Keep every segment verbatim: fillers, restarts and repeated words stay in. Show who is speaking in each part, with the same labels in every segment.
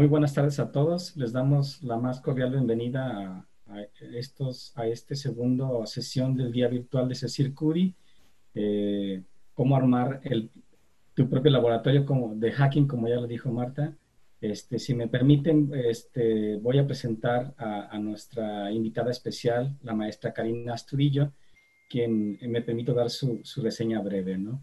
Speaker 1: muy buenas tardes a todos. Les damos la más cordial bienvenida a, a estos, a este segundo sesión del día virtual de CECIR Curi. Eh, cómo armar el, tu propio laboratorio como, de hacking, como ya lo dijo Marta. Este, si me permiten, este, voy a presentar a, a nuestra invitada especial, la maestra Karina Astudillo, quien me permito dar su, su reseña breve, ¿no?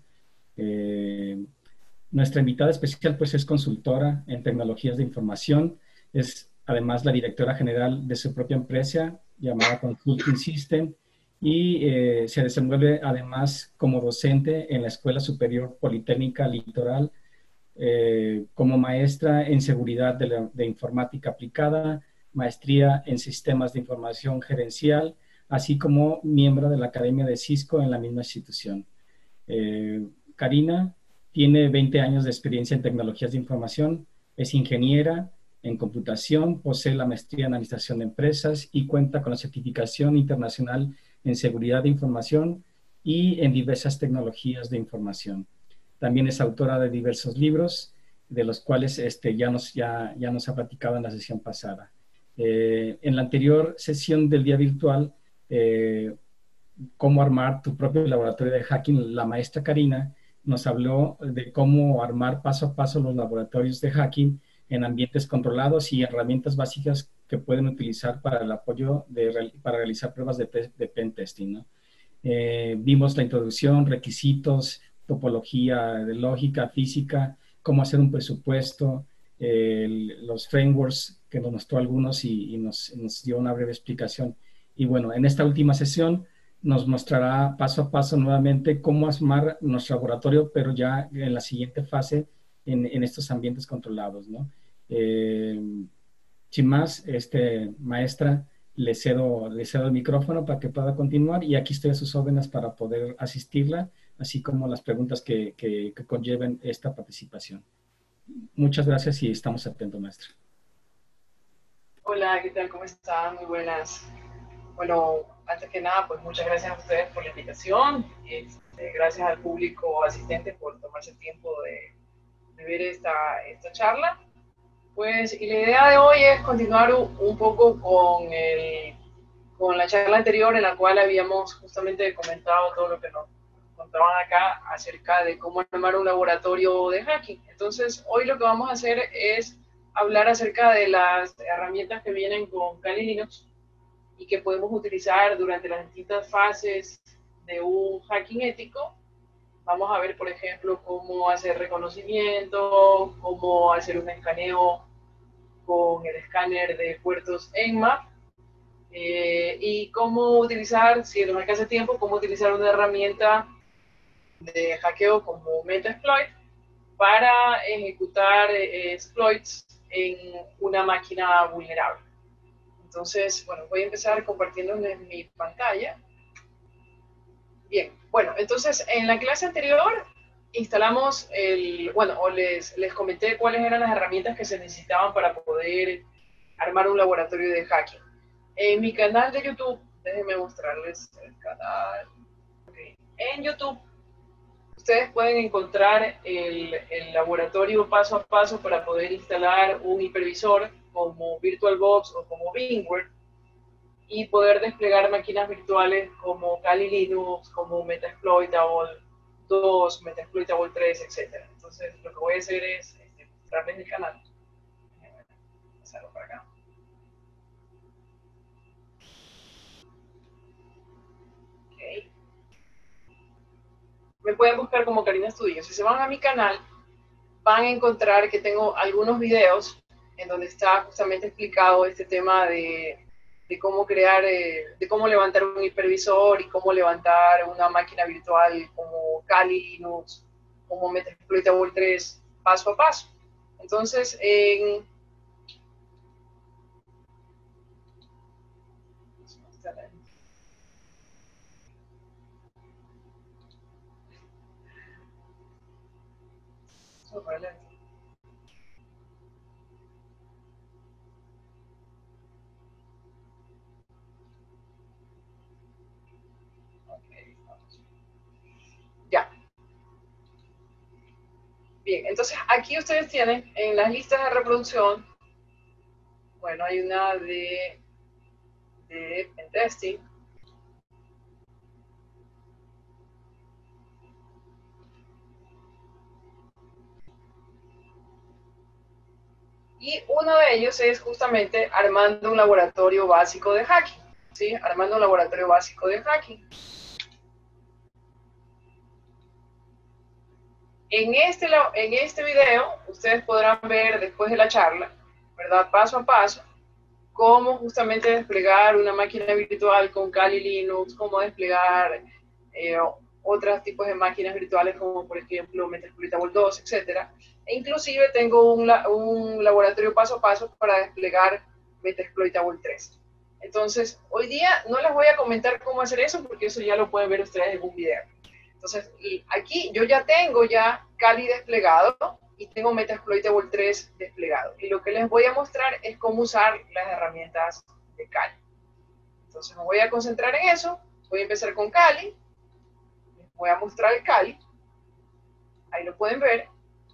Speaker 1: Eh, Nuestra invitada especial pues es consultora en tecnologías de información, es además la directora general de su propia empresa llamada Consulting System y eh, se desenvuelve además como docente en la Escuela Superior Politécnica Litoral, eh, como maestra en seguridad de, la, de informática aplicada, maestría en sistemas de información gerencial, así como miembro de la Academia de Cisco en la misma institución. Eh, Karina tiene veinte años de experiencia en tecnologías de información, es ingeniera en computación, posee la maestría en administración de empresas y cuenta con la certificación internacional en seguridad de información y en diversas tecnologías de información. También es autora de diversos libros, de los cuales este, ya, nos, ya, ya nos ha platicado en la sesión pasada. Eh, en la anterior sesión del día virtual, eh, cómo armar tu propio laboratorio de hacking, la maestra Karina nos habló de cómo armar paso a paso los laboratorios de hacking en ambientes controlados y herramientas básicas que pueden utilizar para el apoyo de, para realizar pruebas de, de pen testing, ¿no? Eh, vimos la introducción, requisitos, topología de lógica, física, cómo hacer un presupuesto, eh, los frameworks que nos mostró algunos y, y nos, nos dio una breve explicación. Y bueno, en esta última sesión nos mostrará paso a paso nuevamente cómo armar nuestro laboratorio, pero ya en la siguiente fase en, en estos ambientes controlados, ¿no? Eh, sin más, este, maestra, le cedo, le cedo el micrófono para que pueda continuar y aquí estoy a sus órdenes para poder asistirla, así como las preguntas que, que, que conlleven esta participación. Muchas gracias y estamos atentos, maestra.
Speaker 2: Hola, ¿qué tal? ¿Cómo están? Muy buenas. Bueno, antes que nada, pues muchas gracias a ustedes por la invitación. Este, gracias al público asistente por tomarse el tiempo de, de ver esta, esta charla. Pues, y la idea de hoy es continuar un, un poco con, el, con la charla anterior en la cual habíamos justamente comentado todo lo que nos contaban acá acerca de cómo armar un laboratorio de hacking. Entonces, hoy lo que vamos a hacer es hablar acerca de las herramientas que vienen con Kali Linux y que podemos utilizar durante las distintas fases de un hacking ético. Vamos a ver, por ejemplo, cómo hacer reconocimiento, cómo hacer un escaneo con el escáner de puertos EnMAP, eh, y cómo utilizar, si nos alcanza tiempo, cómo utilizar una herramienta de hackeo como Metasploit para ejecutar eh, exploits en una máquina vulnerable. Entonces, bueno, voy a empezar compartiéndoles mi pantalla. Bien, bueno, entonces en la clase anterior instalamos el, bueno, o les, les comenté cuáles eran las herramientas que se necesitaban para poder armar un laboratorio de hacking. En mi canal de YouTube, déjenme mostrarles el canal. Okay. En YouTube, ustedes pueden encontrar el, el laboratorio paso a paso para poder instalar un hipervisor como VirtualBox o como VMware y poder desplegar máquinas virtuales como Kali Linux, como Metasploitable dos, Metasploitable tres, etcétera. Entonces, lo que voy a hacer es este, mostrarles el canal. Pasarlo para acá. Okay. Me pueden buscar como Karina Astudillo. Si se van a mi canal, van a encontrar que tengo algunos videos en donde está justamente explicado este tema de, de cómo crear, eh, de cómo levantar un hipervisor y cómo levantar una máquina virtual como Kali Linux, como Metasploitable tres, paso a paso. Entonces, en... Ya. Bien, entonces aquí ustedes tienen en las listas de reproducción Bueno, hay una de, de pentesting. Y uno de ellos es justamente armando un laboratorio básico de hacking, ¿sí? Armando un laboratorio básico de hacking. En este, en este video, ustedes podrán ver después de la charla, ¿verdad? Paso a paso, cómo justamente desplegar una máquina virtual con Kali Linux, cómo desplegar eh, otros tipos de máquinas virtuales como por ejemplo Metasploitable dos, etcétera. E inclusive tengo un, un laboratorio paso a paso para desplegar Metasploitable tres. Entonces, hoy día no les voy a comentar cómo hacer eso porque eso ya lo pueden ver ustedes en un video. Entonces, aquí yo ya tengo ya Kali desplegado y tengo Metasploitable tres desplegado. Y lo que les voy a mostrar es cómo usar las herramientas de Kali. Entonces me voy a concentrar en eso. Voy a empezar con Kali. Les voy a mostrar el Kali. Ahí lo pueden ver.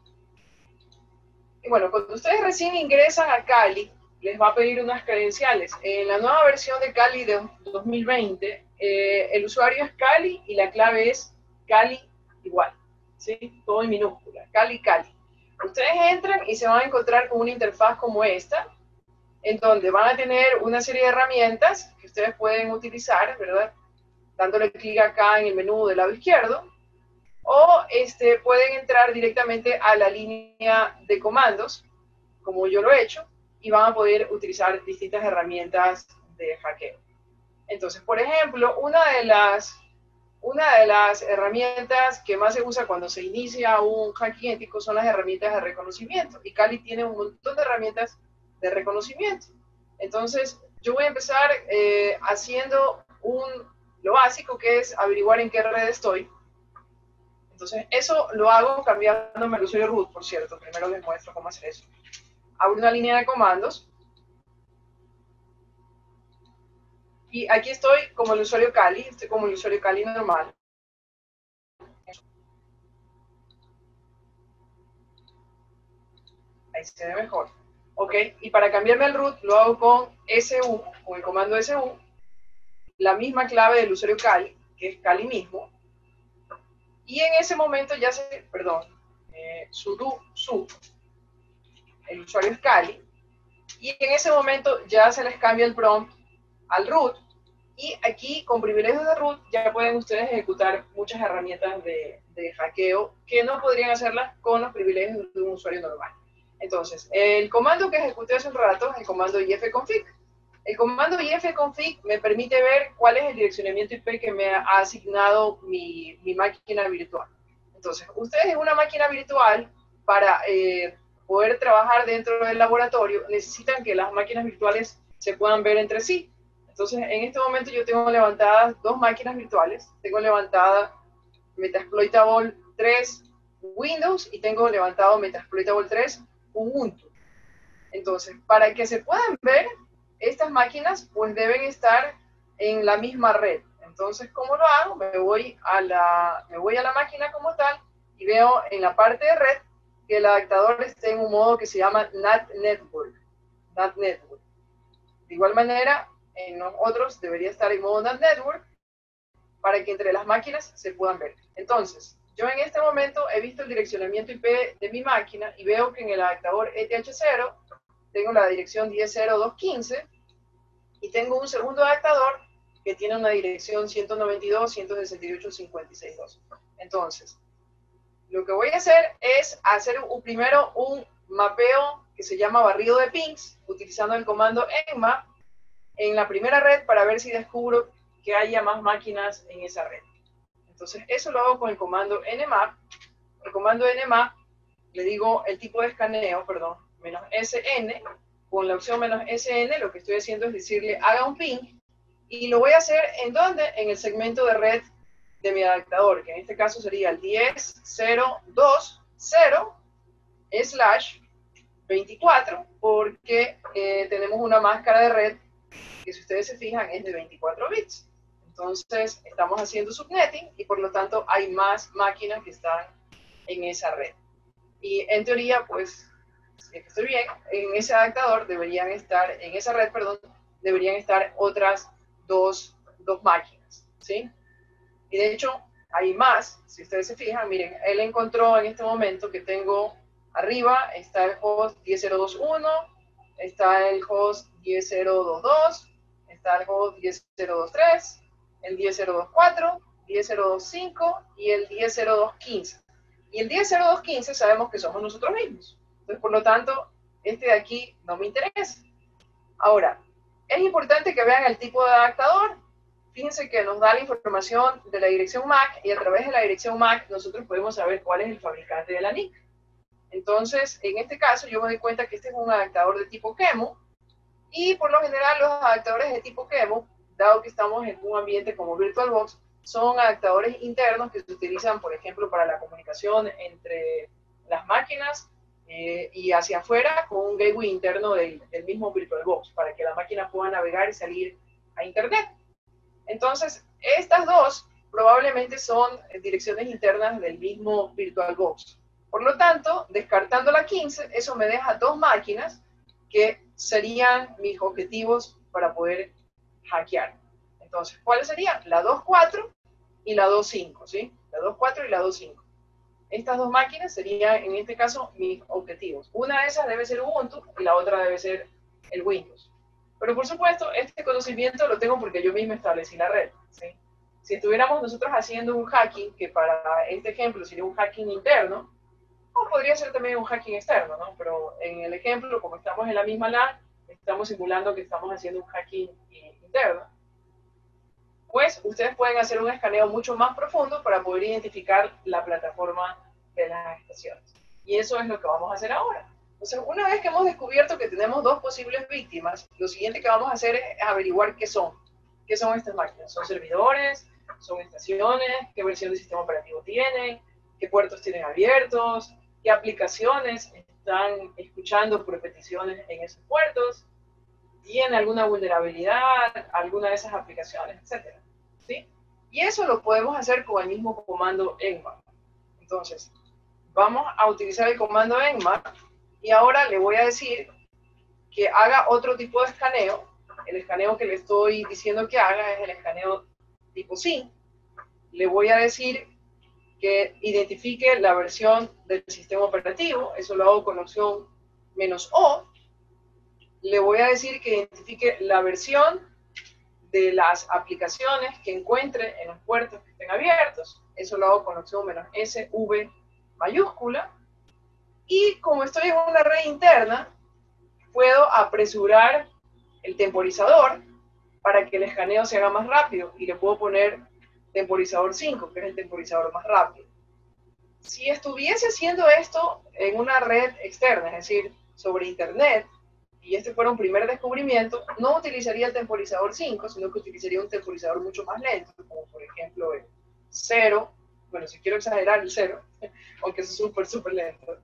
Speaker 2: Y bueno, cuando ustedes recién ingresan a Kali, les va a pedir unas credenciales. En la nueva versión de Kali de dos mil veinte, eh, el usuario es Kali y la clave es Kali igual. ¿Sí? Todo en minúscula. Kali, Kali. Ustedes entran y se van a encontrar con una interfaz como esta, en donde van a tener una serie de herramientas que ustedes pueden utilizar, ¿verdad? Dándole clic acá en el menú del lado izquierdo, o este, pueden entrar directamente a la línea de comandos, como yo lo he hecho, y van a poder utilizar distintas herramientas de hackeo. Entonces, por ejemplo, una de las Una de las herramientas que más se usa cuando se inicia un hacking ético son las herramientas de reconocimiento. Y Kali tiene un montón de herramientas de reconocimiento. Entonces, yo voy a empezar eh, haciendo un, lo básico, que es averiguar en qué red estoy. Entonces, eso lo hago cambiándome el usuario root, por cierto. Primero les muestro cómo hacer eso. Abro una línea de comandos. Y aquí estoy como el usuario Kali, estoy como el usuario Kali normal. Ahí se ve mejor. Ok, y para cambiarme al root lo hago con su, con el comando su, la misma clave del usuario Kali, que es Kali mismo. Y en ese momento ya se, perdón, eh, sudo su, el usuario es Kali. Y en ese momento ya se les cambia el prompt al root. Y aquí, con privilegios de root, ya pueden ustedes ejecutar muchas herramientas de, de hackeo que no podrían hacerlas con los privilegios de un usuario normal. Entonces, el comando que ejecuté hace un rato es el comando ifconfig. El comando ifconfig me permite ver cuál es el direccionamiento I P que me ha asignado mi, mi máquina virtual. Entonces, ustedes en una máquina virtual, para eh, poder trabajar dentro del laboratorio, necesitan que las máquinas virtuales se puedan ver entre sí. Entonces, en este momento yo tengo levantadas dos máquinas virtuales. Tengo levantada Metasploitable tres Windows y tengo levantado Metasploitable tres Ubuntu. Entonces, para que se puedan ver estas máquinas, pues deben estar en la misma red. Entonces, ¿cómo lo hago? Me voy a la, me voy a la máquina como tal y veo en la parte de red que el adaptador esté en un modo que se llama N A T Network. N A T Network. De igual manera, en los otros debería estar en modo N A T Network para que entre las máquinas se puedan ver. Entonces, yo en este momento he visto el direccionamiento I P de mi máquina y veo que en el adaptador E T H cero tengo la dirección diez punto cero punto dos punto quince y tengo un segundo adaptador que tiene una dirección ciento noventa y dos punto ciento sesenta y ocho punto cincuenta y seis punto dos. Entonces, lo que voy a hacer es hacer un, primero un mapeo que se llama barrido de pings, utilizando el comando nmap en la primera red para ver si descubro que haya más máquinas en esa red. Entonces, eso lo hago con el comando nmap. El comando nmap, le digo el tipo de escaneo, perdón, menos sn. Con la opción menos sn, lo que estoy haciendo es decirle haga un ping. Y lo voy a hacer, ¿en dónde? En el segmento de red de mi adaptador, que en este caso sería el diez punto cero punto dos punto cero slash veinticuatro, porque eh, tenemos una máscara de red que, si ustedes se fijan, es de veinticuatro bits. Entonces, estamos haciendo subnetting y por lo tanto hay más máquinas que están en esa red. Y en teoría, pues, si estoy bien, en ese adaptador deberían estar, en esa red, perdón, deberían estar otras dos, dos máquinas, ¿sí? Y de hecho, hay más, si ustedes se fijan, miren, él encontró en este momento que tengo arriba, está el host diez punto cero punto dos punto uno, está el host diez punto cero punto dos punto dos, está el host diez punto cero punto dos punto tres, el diez punto cero punto dos punto cuatro, diez punto cero punto dos punto cinco y el diez punto cero punto dos punto quince. Y el diez punto cero punto dos punto quince sabemos que somos nosotros mismos. Entonces, por lo tanto, este de aquí no me interesa. Ahora, es importante que vean el tipo de adaptador. Fíjense que nos da la información de la dirección M A C y a través de la dirección M A C nosotros podemos saber cuál es el fabricante de la N I C. Entonces, en este caso, yo me doy cuenta que este es un adaptador de tipo QEMU y por lo general los adaptadores de tipo QEMU, dado que estamos en un ambiente como VirtualBox, son adaptadores internos que se utilizan, por ejemplo, para la comunicación entre las máquinas eh, y hacia afuera con un gateway interno del, del mismo VirtualBox para que la máquina pueda navegar y salir a Internet. Entonces, estas dos probablemente son direcciones internas del mismo VirtualBox. Por lo tanto, descartando la quince, eso me deja dos máquinas que serían mis objetivos para poder hackear. Entonces, ¿cuáles serían? La dos punto cuatro y la dos punto cinco, ¿sí? La dos punto cuatro y la dos punto cinco. Estas dos máquinas serían, en este caso, mis objetivos. Una de esas debe ser Ubuntu y la otra debe ser el Windows. Pero, por supuesto, este conocimiento lo tengo porque yo mismo establecí la red, ¿sí? Si estuviéramos nosotros haciendo un hacking, que para este ejemplo sería un hacking interno, o podría ser también un hacking externo, ¿no? Pero en el ejemplo, como estamos en la misma LAN, estamos simulando que estamos haciendo un hacking interno. Pues ustedes pueden hacer un escaneo mucho más profundo para poder identificar la plataforma de las estaciones. Y eso es lo que vamos a hacer ahora. Entonces, una vez que hemos descubierto que tenemos dos posibles víctimas, lo siguiente que vamos a hacer es averiguar qué son. ¿Qué son estas máquinas? ¿Son servidores? ¿Son estaciones? ¿Qué versión del sistema operativo tienen? ¿Qué puertos tienen abiertos? ¿Qué aplicaciones están escuchando por peticiones en esos puertos? ¿Tiene alguna vulnerabilidad, alguna de esas aplicaciones, etcétera? ¿Sí? Y eso lo podemos hacer con el mismo comando nmap. Entonces, vamos a utilizar el comando nmap y ahora le voy a decir que haga otro tipo de escaneo. El escaneo que le estoy diciendo que haga es el escaneo tipo S Y N. Le voy a decir que identifique la versión del sistema operativo. Eso lo hago con opción menos O. Le voy a decir que identifique la versión de las aplicaciones que encuentre en los puertos que estén abiertos. Eso lo hago con opción menos S V mayúscula. Y como estoy en una red interna, puedo apresurar el temporizador para que el escaneo se haga más rápido y le puedo poner temporizador cinco, que es el temporizador más rápido. Si estuviese haciendo esto en una red externa, es decir, sobre internet, y este fuera un primer descubrimiento, no utilizaría el temporizador cinco, sino que utilizaría un temporizador mucho más lento, como por ejemplo el cero, bueno, si quiero exagerar el cero, aunque es súper, súper lento,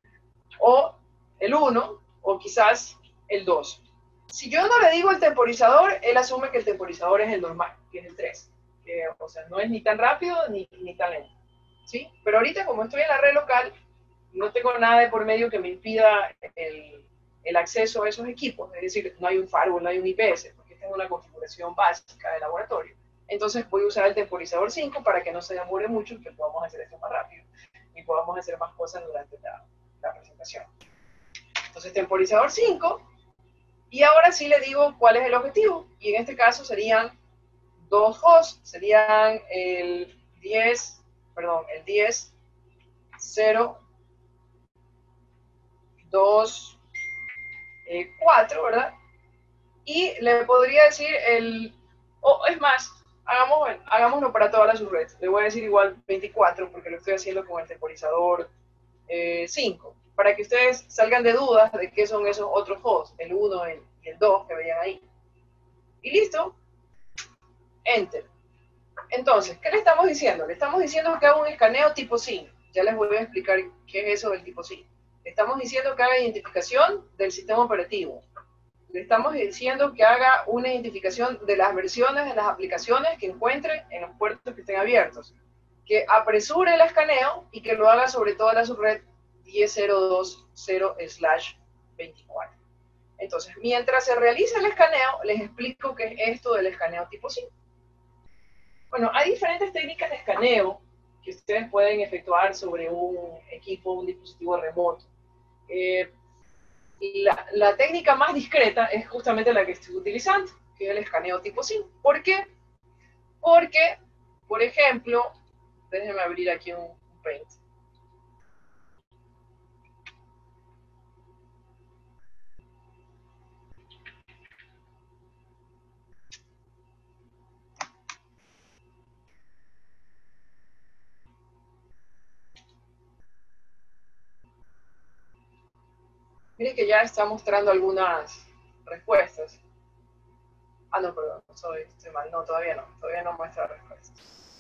Speaker 2: o el uno, o quizás el dos. Si yo no le digo el temporizador, él asume que el temporizador es el normal, que es el tres, que, o sea, no es ni tan rápido ni, ni tan lento, ¿sí? Pero ahorita, como estoy en la red local, no tengo nada de por medio que me impida el, el acceso a esos equipos, es decir, no hay un firewall, no hay un I P S, porque esta es una configuración básica de laboratorio. Entonces voy a usar el temporizador cinco para que no se demore mucho y que podamos hacer esto más rápido y podamos hacer más cosas durante la, la presentación. Entonces, temporizador cinco, y ahora sí le digo cuál es el objetivo, y en este caso serían dos hosts, serían el diez, perdón, el diez, cero, dos, cuatro, ¿verdad? Y le podría decir el, o oh, es más, hagamos, hagámoslo para todas las subredes. Le voy a decir igual veinticuatro porque lo estoy haciendo con el temporizador eh, cinco, para que ustedes salgan de dudas de qué son esos otros hosts, el uno y el dos que veían ahí. Y listo. Enter. Entonces, ¿qué le estamos diciendo? Le estamos diciendo que haga un escaneo tipo S I N. Ya les voy a explicar qué es eso del tipo S I N. Le estamos diciendo que haga identificación del sistema operativo. Le estamos diciendo que haga una identificación de las versiones de las aplicaciones que encuentre en los puertos que estén abiertos. Que apresure el escaneo y que lo haga sobre toda la subred diez mil veinte slash veinticuatro. Entonces, mientras se realiza el escaneo, les explico qué es esto del escaneo tipo SIM. Bueno, hay diferentes técnicas de escaneo que ustedes pueden efectuar sobre un equipo, un dispositivo remoto. Eh, la, la técnica más discreta es justamente la que estoy utilizando, que es el escaneo tipo SIM. ¿Por qué? Porque, por ejemplo, déjenme abrir aquí un, un Paint. Miren que ya está mostrando algunas respuestas. Ah, no, perdón, soy, estoy mal. No, todavía no. Todavía no muestra respuestas.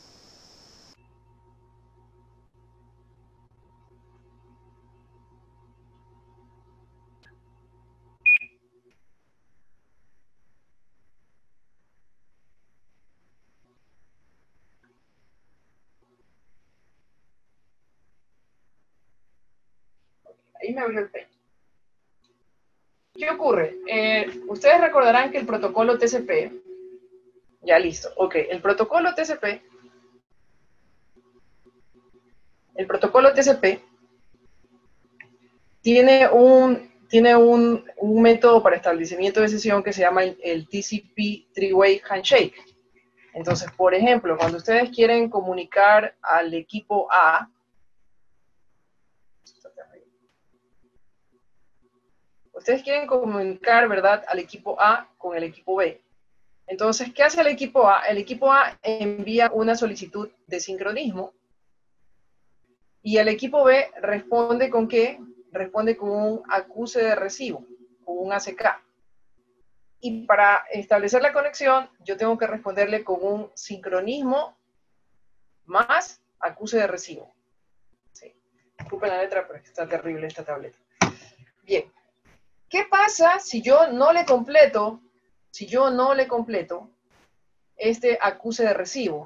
Speaker 2: Ahí me abrió el Paint. ¿Qué ocurre? Eh, ustedes recordarán que el protocolo T C P, ya listo, ok, el protocolo T C P, el protocolo T C P tiene un, tiene un, un método para establecimiento de sesión que se llama el, el T C P Three-Way Handshake. Entonces, por ejemplo, cuando ustedes quieren comunicar al equipo A, ustedes quieren comunicar, ¿verdad?, al equipo A con el equipo B. Entonces, ¿qué hace el equipo A? El equipo A envía una solicitud de sincronismo y el equipo B responde ¿con qué? Responde con un acuse de recibo, con un A C K. Y para establecer la conexión, yo tengo que responderle con un sincronismo más acuse de recibo. Sí. Disculpen la letra, pero está terrible esta tableta. Bien. ¿Qué pasa si yo no le completo, si yo no le completo este acuse de recibo?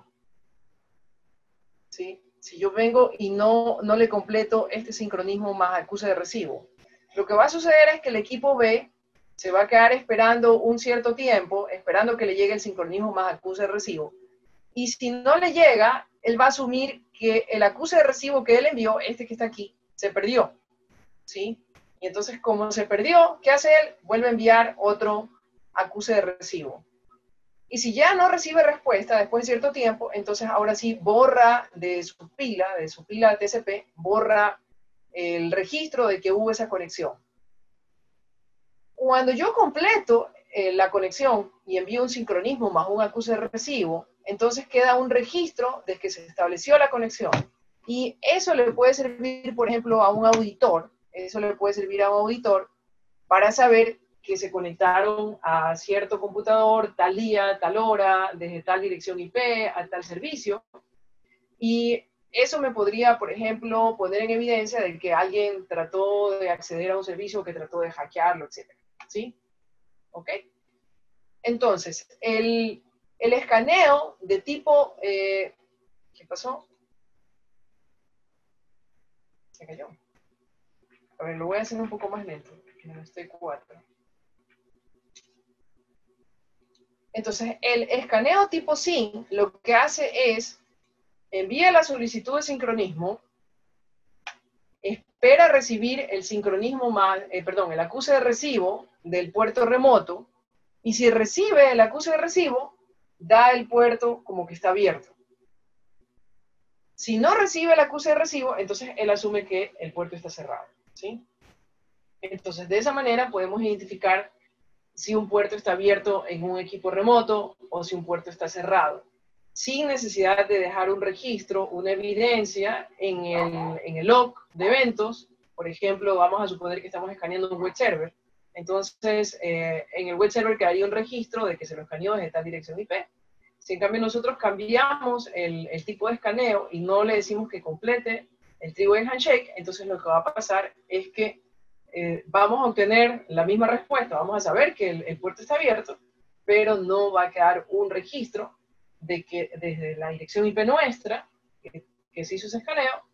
Speaker 2: ¿Sí? Si yo vengo y no, no le completo este sincronismo más acuse de recibo, lo que va a suceder es que el equipo B se va a quedar esperando un cierto tiempo, esperando que le llegue el sincronismo más acuse de recibo, y si no le llega, él va a asumir que el acuse de recibo que él envió, este que está aquí, se perdió, ¿sí? Y entonces, como se perdió, ¿qué hace él? Vuelve a enviar otro acuse de recibo. Y si ya no recibe respuesta después de cierto tiempo, entonces ahora sí borra de su pila, de su pila de T C P, borra el registro de que hubo esa conexión. Cuando yo completo eh, la conexión y envío un sincronismo más un acuse de recibo, entonces queda un registro de que se estableció la conexión. Y eso le puede servir, por ejemplo, a un auditor, eso le puede servir a un auditor para saber que se conectaron a cierto computador tal día, tal hora, desde tal dirección I P a tal servicio. Y eso me podría, por ejemplo, poner en evidencia de que alguien trató de acceder a un servicio, que trató de hackearlo, etcétera. ¿Sí? ¿Ok? Entonces, el, el escaneo de tipo... Eh, ¿Qué pasó? Se cayó. A ver, lo voy a hacer un poco más lento, que no estoy cuatro. Entonces, el escaneo tipo SYN lo que hace es envía la solicitud de sincronismo, espera recibir el sincronismo más, eh, perdón, el acuse de recibo del puerto remoto, y si recibe el acuse de recibo, da el puerto como que está abierto. Si no recibe el acuse de recibo, entonces él asume que el puerto está cerrado, ¿sí? Entonces, de esa manera podemos identificar si un puerto está abierto en un equipo remoto o si un puerto está cerrado, sin necesidad de dejar un registro, una evidencia en el, en el log de eventos. Por ejemplo, vamos a suponer que estamos escaneando un web server. Entonces, eh, en el web server quedaría un registro de que se lo escaneó desde tal dirección I P. Si en cambio nosotros cambiamos el, el tipo de escaneo y no le decimos que complete el three-way handshake, entonces lo que va a pasar es que eh, vamos a obtener la misma respuesta, vamos a saber que el, el puerto está abierto, pero no va a quedar un registro de que desde la dirección I P nuestra, que, que se hizo ese escaneo,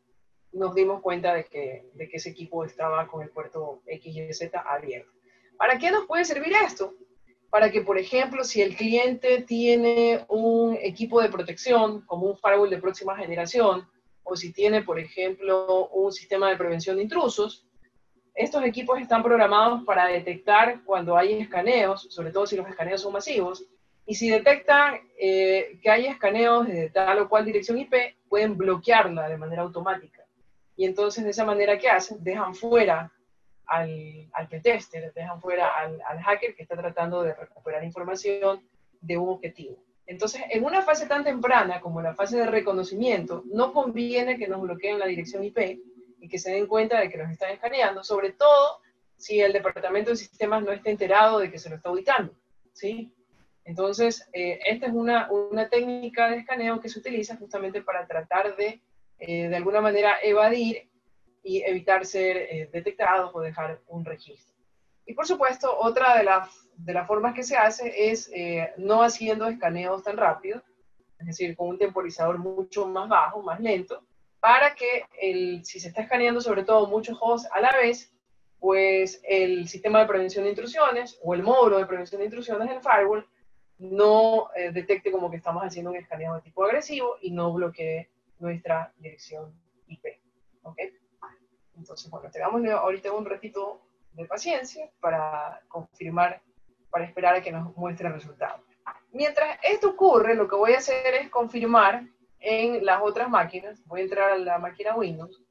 Speaker 2: nos dimos cuenta de que, de que ese equipo estaba con el puerto X Y Z abierto. ¿Para qué nos puede servir esto? Para que, por ejemplo, si el cliente tiene un equipo de protección, como un firewall de próxima generación, o si tiene, por ejemplo, un sistema de prevención de intrusos, estos equipos están programados para detectar cuando hay escaneos, sobre todo si los escaneos son masivos, y si detectan eh, que hay escaneos de tal o cual dirección I P, pueden bloquearla de manera automática. Y entonces, de esa manera, ¿qué hacen? Dejan fuera al, al pentester, dejan fuera al, al hacker que está tratando de recuperar información de un objetivo. Entonces, en una fase tan temprana como la fase de reconocimiento, no conviene que nos bloqueen la dirección I P y que se den cuenta de que nos están escaneando, sobre todo si el departamento de sistemas no está enterado de que se lo está ubicando, ¿sí? Entonces, eh, esta es una, una técnica de escaneo que se utiliza justamente para tratar de, eh, de alguna manera, evadir y evitar ser eh, detectados o dejar un registro. Y por supuesto, otra de las, de las formas que se hace es eh, no haciendo escaneos tan rápido, es decir, con un temporizador mucho más bajo, más lento, para que el, si se está escaneando sobre todo muchos hosts a la vez, pues el sistema de prevención de intrusiones o el módulo de prevención de intrusiones del firewall no eh, detecte como que estamos haciendo un escaneo de tipo agresivo y no bloquee nuestra dirección I P. ¿Ok? Entonces, bueno, tengamos ahorita un ratito de paciencia para confirmar, para esperar a que nos muestre el resultado. Mientras esto ocurre, lo que voy a hacer es confirmar en las otras máquinas. Voy a entrar a la máquina Windows.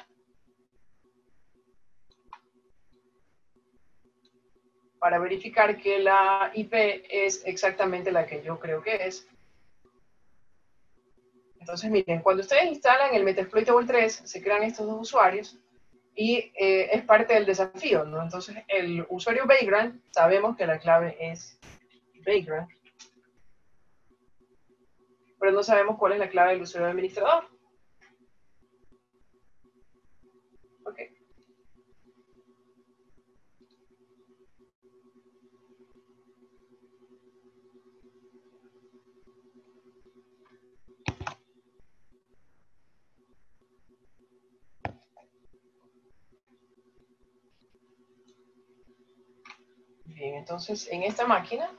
Speaker 2: Para verificar que la I P es exactamente la que yo creo que es. Entonces, miren, cuando ustedes instalan el Metasploitable tres, se crean estos dos usuarios y eh, es parte del desafío, ¿no? Entonces, el usuario Vagrant, sabemos que la clave es Vagrant, pero no sabemos cuál es la clave del usuario administrador. Ok. Bien, entonces en esta máquina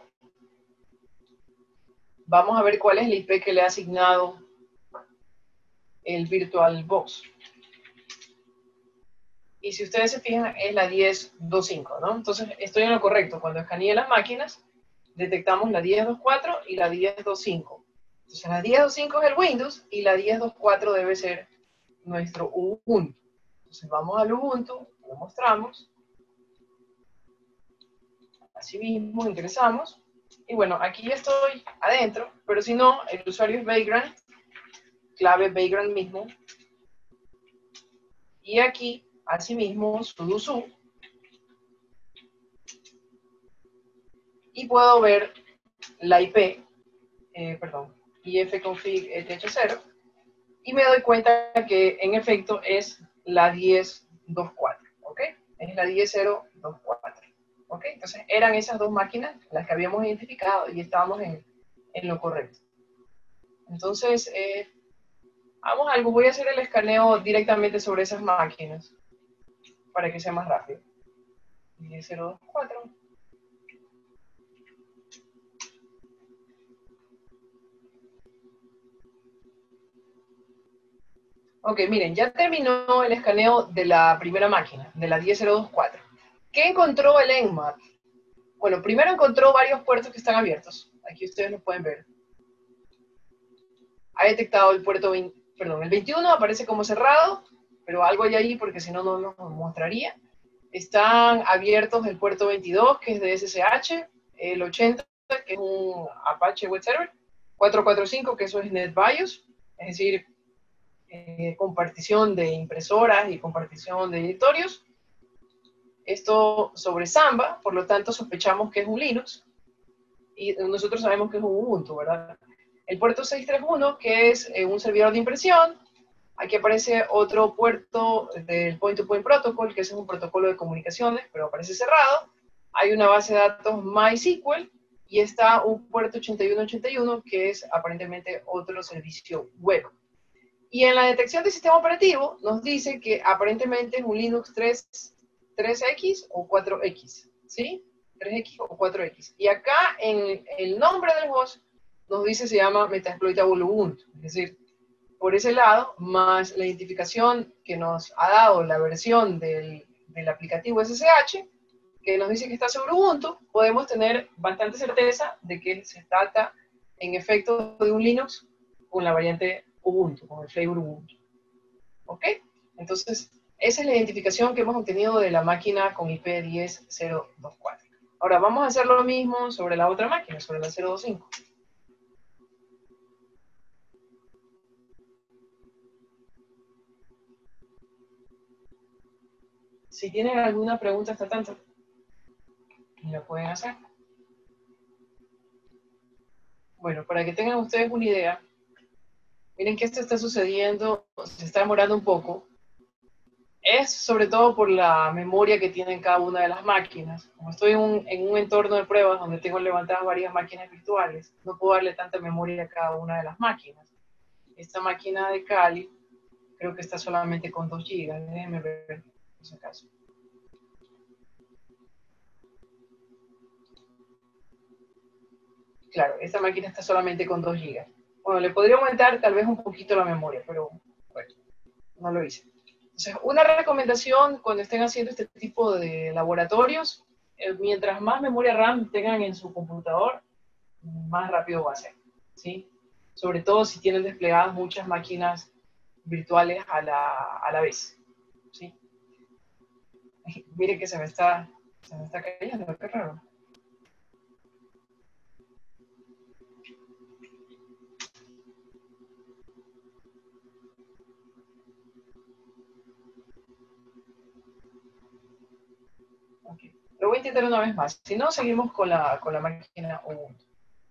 Speaker 2: vamos a ver cuál es la I P que le ha asignado el VirtualBox. Y si ustedes se fijan, es la diez punto dos punto cinco, ¿no? Entonces estoy en lo correcto. Cuando escaneé las máquinas, detectamos la diez punto dos punto cuatro y la diez punto dos punto cinco. Entonces la diez punto dos punto cinco es el Windows y la diez punto dos punto cuatro debe ser nuestro Ubuntu. Entonces vamos al Ubuntu, lo mostramos. Así mismo ingresamos. Y bueno, aquí ya estoy adentro, pero si no, el usuario es Vagrant, clave Vagrant mismo. Y aquí, asimismo, sudo su. Y puedo ver la I P, eh, perdón, ifconfig E T H cero. Y me doy cuenta que en efecto es la diez punto dos punto cuatro, ¿ok? Es la diez punto cero punto dos punto cuatro, ¿ok? Entonces eran esas dos máquinas las que habíamos identificado y estábamos en, en lo correcto. Entonces, eh, vamos a algo, voy a hacer el escaneo directamente sobre esas máquinas para que sea más rápido. diez punto cero punto dos punto cuatro. Ok, miren, ya terminó el escaneo de la primera máquina, de la diez punto cero punto dos punto cuatro. ¿Qué encontró el Nmap? Bueno, primero encontró varios puertos que están abiertos. Aquí ustedes lo pueden ver. Ha detectado el puerto veinte, perdón, el veintiuno aparece como cerrado, pero algo hay ahí porque si no, no nos mostraría. Están abiertos el puerto veintidós, que es de S S H, el ochenta, que es un Apache Web Server, cuatrocientos cuarenta y cinco, que eso es NetBIOS, es decir, eh, compartición de impresoras y compartición de directorios. Esto sobre Samba, por lo tanto sospechamos que es un Linux, y nosotros sabemos que es un Ubuntu, ¿verdad? El puerto seiscientos treinta y uno, que es eh, un servidor de impresión. Aquí aparece otro puerto del Point-to-Point Protocol, que es un protocolo de comunicaciones, pero aparece cerrado. Hay una base de datos MySQL y está un puerto ochenta y uno ochenta y uno, que es aparentemente otro servicio web. Y en la detección del sistema operativo nos dice que aparentemente es un Linux tres, tres X o cuatro X, ¿sí? tres X o cuatro X. Y acá en el nombre del host nos dice se llama Metasploitable Ubuntu. Es decir, por ese lado, más la identificación que nos ha dado la versión del, del aplicativo S S H, que nos dice que está sobre Ubuntu, podemos tener bastante certeza de que se trata en efecto de un Linux con la variante Ubuntu, con el flavor Ubuntu. ¿Ok? Entonces, esa es la identificación que hemos obtenido de la máquina con I P diez punto cero punto veinticuatro. Ahora, vamos a hacer lo mismo sobre la otra máquina, sobre la cero punto veinticinco. Si tienen alguna pregunta hasta tanto, la pueden hacer. Bueno, para que tengan ustedes una idea, miren que esto está sucediendo, se está demorando un poco. Es sobre todo por la memoria que tienen cada una de las máquinas. Como estoy en un, en un entorno de pruebas donde tengo levantadas varias máquinas virtuales, no puedo darle tanta memoria a cada una de las máquinas. Esta máquina de Kali creo que está solamente con dos gigas. Déjenme ver, por si acaso. Claro, esta máquina está solamente con dos gigas. Bueno, le podría aumentar tal vez un poquito la memoria, pero bueno, no lo hice. Entonces, una recomendación cuando estén haciendo este tipo de laboratorios, eh, mientras más memoria RAM tengan en su computador, más rápido va a ser, ¿sí? Sobre todo si tienen desplegadas muchas máquinas virtuales a la, a la vez, ¿sí? Miren que se me está, se me está cayendo, qué raro. Okay. Lo voy a intentar una vez más. Si no, seguimos con la, con la máquina Ubuntu.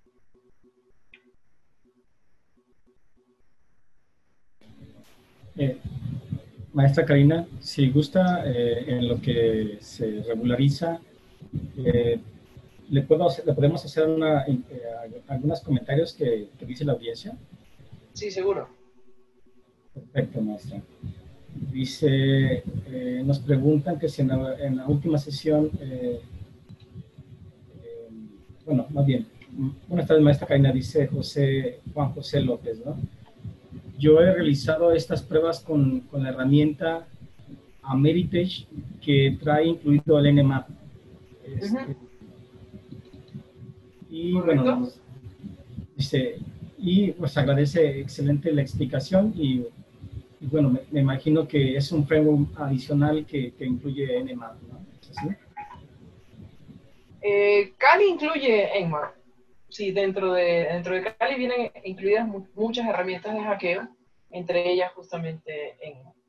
Speaker 1: Eh, maestra Karina, si gusta, eh, en lo que se regulariza, eh, ¿le, puedo, ¿le podemos hacer una, eh, algunos comentarios que, que dice la audiencia?
Speaker 2: Sí, seguro.
Speaker 1: Perfecto, maestra. Dice, eh, nos preguntan que si en la, en la última sesión, eh, eh, bueno, más bien, buenas tardes, maestra Karina, dice José, Juan José López, ¿no? Yo he realizado estas pruebas con, con la herramienta Ameritage que trae incluido el N M A P. Este, uh-huh. Y
Speaker 2: ¿correcto?
Speaker 1: Bueno, dice, y pues agradece excelente la explicación y, y bueno, me, me imagino que es un framework adicional que, que incluye N M A P, ¿no? ¿Es así?
Speaker 2: Eh, Kali incluye N M A P. Sí, dentro de, dentro de Kali vienen incluidas mu muchas herramientas de hackeo, entre ellas justamente N M A P.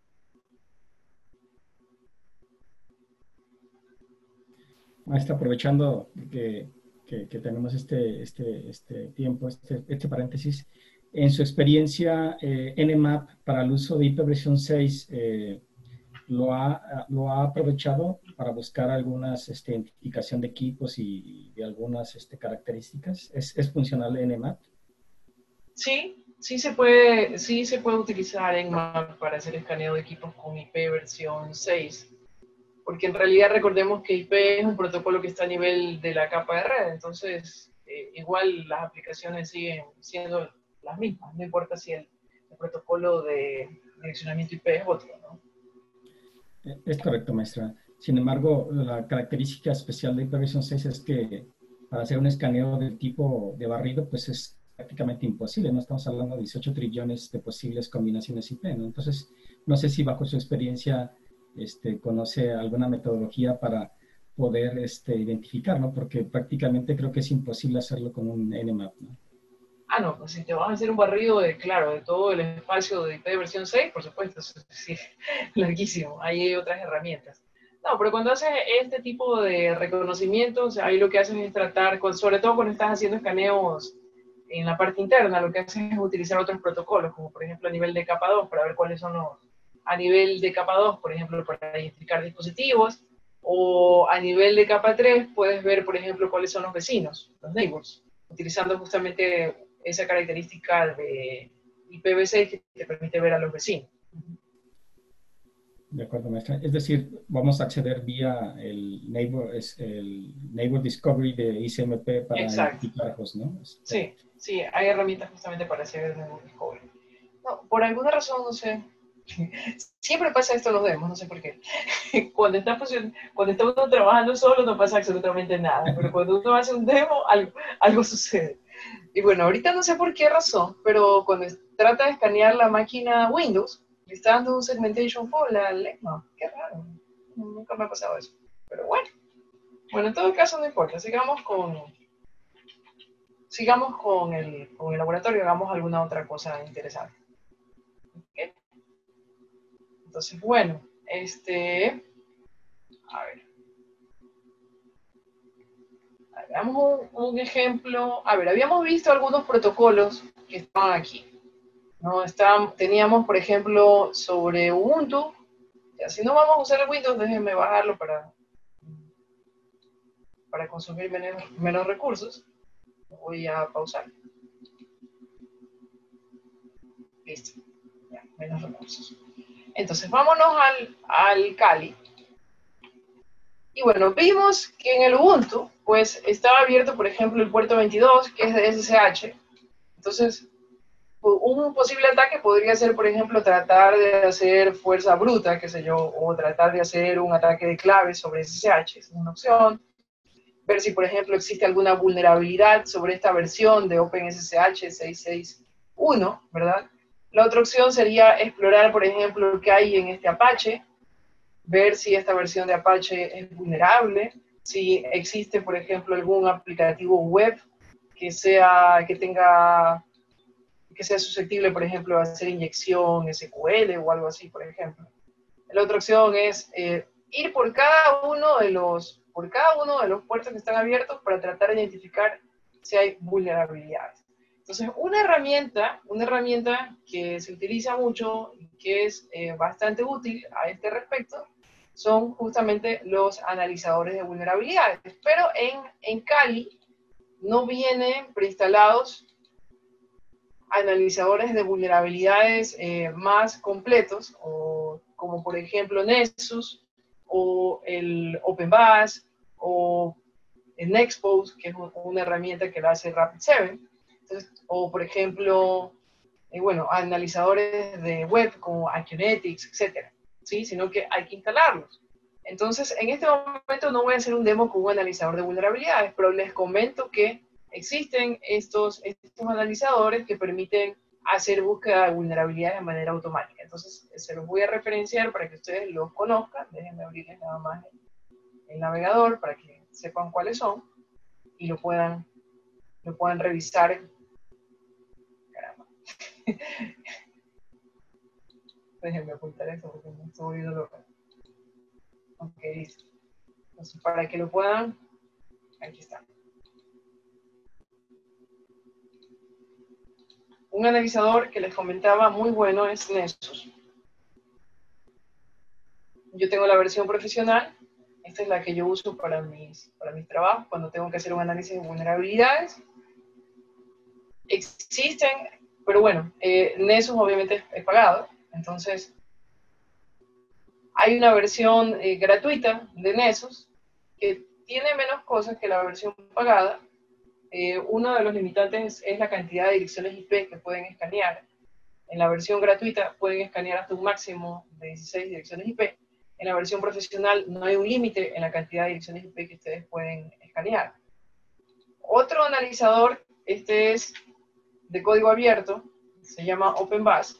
Speaker 1: Maestra, aprovechando que, que, que tenemos este, este, este tiempo, este, este paréntesis, en su experiencia, eh, N M A P para el uso de I P versión seis, eh, ¿lo, ha, ¿lo ha aprovechado para buscar algunas este, identificación de equipos y, y algunas este, características? ¿Es, ¿Es funcional N M A P?
Speaker 2: Sí, sí se puede, sí se puede utilizar N M A P para hacer escaneo de equipos con I P versión seis. Porque en realidad recordemos que I P es un protocolo que está a nivel de la capa de red, entonces eh, igual las aplicaciones siguen siendo las mismas, no importa si el, el protocolo de direccionamiento I P es otro, ¿no?
Speaker 1: Es correcto, maestra. Sin embargo, la característica especial de I P versión seis es que para hacer un escaneo del tipo de barrido, pues es prácticamente imposible, ¿no? Estamos hablando de dieciocho trillones de posibles combinaciones I P, ¿no? Entonces, no sé si bajo su experiencia este, conoce alguna metodología para poder este, identificar, ¿no? Porque prácticamente creo que es imposible hacerlo con un N M A P, ¿no?
Speaker 2: Ah, no, pues si te vas a hacer un barrido de, claro, de todo el espacio de I P versión seis, por supuesto, eso es sí, larguísimo, ahí hay otras herramientas. No, pero cuando haces este tipo de reconocimientos, ahí lo que haces es tratar, con, sobre todo cuando estás haciendo escaneos en la parte interna, lo que haces es utilizar otros protocolos, como por ejemplo a nivel de capa dos, para ver cuáles son los, a nivel de capa dos, por ejemplo, para identificar dispositivos, o a nivel de capa tres, puedes ver, por ejemplo, cuáles son los vecinos, los neighbors, utilizando justamente esa característica de, I P v seis que te permite ver a los vecinos.
Speaker 1: De acuerdo, maestra. Es decir, vamos a acceder vía el Neighbor, es el Neighbor Discovery de I C M P para
Speaker 2: Exacto.
Speaker 1: identificar ajos, ¿no?
Speaker 2: Sí, sí, hay herramientas justamente para hacer el Neighbor Discovery. No, por alguna razón, no sé, siempre pasa esto en los demos, no sé por qué. Cuando está, cuando está uno trabajando solo no pasa absolutamente nada, pero cuando uno hace un demo, algo, algo sucede. Y bueno, ahorita no sé por qué razón, pero cuando trata de escanear la máquina Windows, le está dando un segmentation fault la lengua. Qué raro, nunca me ha pasado eso. Pero bueno, bueno, en todo caso no importa, sigamos con, sigamos con el, con el laboratorio, hagamos alguna otra cosa interesante. ¿Okay? Entonces, bueno, este, a ver, hagamos un, un ejemplo. A ver, habíamos visto algunos protocolos que estaban aquí. ¿No? Está, teníamos, por ejemplo, sobre Ubuntu. Ya, si no vamos a usar el Windows, déjenme bajarlo para, para consumir menos, menos recursos. Voy a pausar. Listo. Ya, menos recursos. Entonces, vámonos al, al Kali. Y bueno, vimos que en el Ubuntu, pues, estaba abierto, por ejemplo, el puerto veintidós, que es de S S H. Entonces, un posible ataque podría ser, por ejemplo, tratar de hacer fuerza bruta, qué sé yo, o tratar de hacer un ataque de claves sobre S S H, es una opción. Ver si, por ejemplo, existe alguna vulnerabilidad sobre esta versión de OpenSSH seiscientos sesenta y uno, ¿verdad? La otra opción sería explorar, por ejemplo, qué hay en este Apache, ver si esta versión de Apache es vulnerable, si existe, por ejemplo, algún aplicativo web que, sea, que tenga... que sea susceptible, por ejemplo, a hacer inyección S Q L o algo así, por ejemplo. La otra opción es eh, ir por cada uno de los por cada uno de los puertos que están abiertos para tratar de identificar si hay vulnerabilidades. Entonces, una herramienta, una herramienta que se utiliza mucho y que es eh, bastante útil a este respecto son justamente los analizadores de vulnerabilidades. Pero en, en Kali no vienen preinstalados analizadores de vulnerabilidades eh, más completos, o, como por ejemplo Nessus, o el OpenBAS, o el Nexpose, que es una herramienta que la hace Rapid siete, entonces, o por ejemplo, eh, bueno, analizadores de web como Acunetics, etcétera, ¿sí? Sino que hay que instalarlos. Entonces, en este momento no voy a hacer un demo con un analizador de vulnerabilidades, pero les comento que existen estos, estos analizadores que permiten hacer búsqueda de vulnerabilidades de manera automática. Entonces, se los voy a referenciar para que ustedes los conozcan. Déjenme abrirles nada más el, el navegador para que sepan cuáles son y lo puedan, lo puedan revisar. Caramba. Déjenme apuntar esto porque me estoy volviendo loca. Ok, listo. Entonces, para que lo puedan, aquí está. Un analizador que les comentaba muy bueno es Nessus. Yo tengo la versión profesional, esta es la que yo uso para mis, para mis trabajos, cuando tengo que hacer un análisis de vulnerabilidades. Existen, pero bueno, eh, Nessus obviamente es, es pagado, entonces hay una versión eh, gratuita de Nessus que tiene menos cosas que la versión pagada. Eh, uno de los limitantes es la cantidad de direcciones I P que pueden escanear. En la versión gratuita pueden escanear hasta un máximo de dieciséis direcciones I P. En la versión profesional no hay un límite en la cantidad de direcciones I P que ustedes pueden escanear. Otro analizador, este es de código abierto, se llama OpenBAS.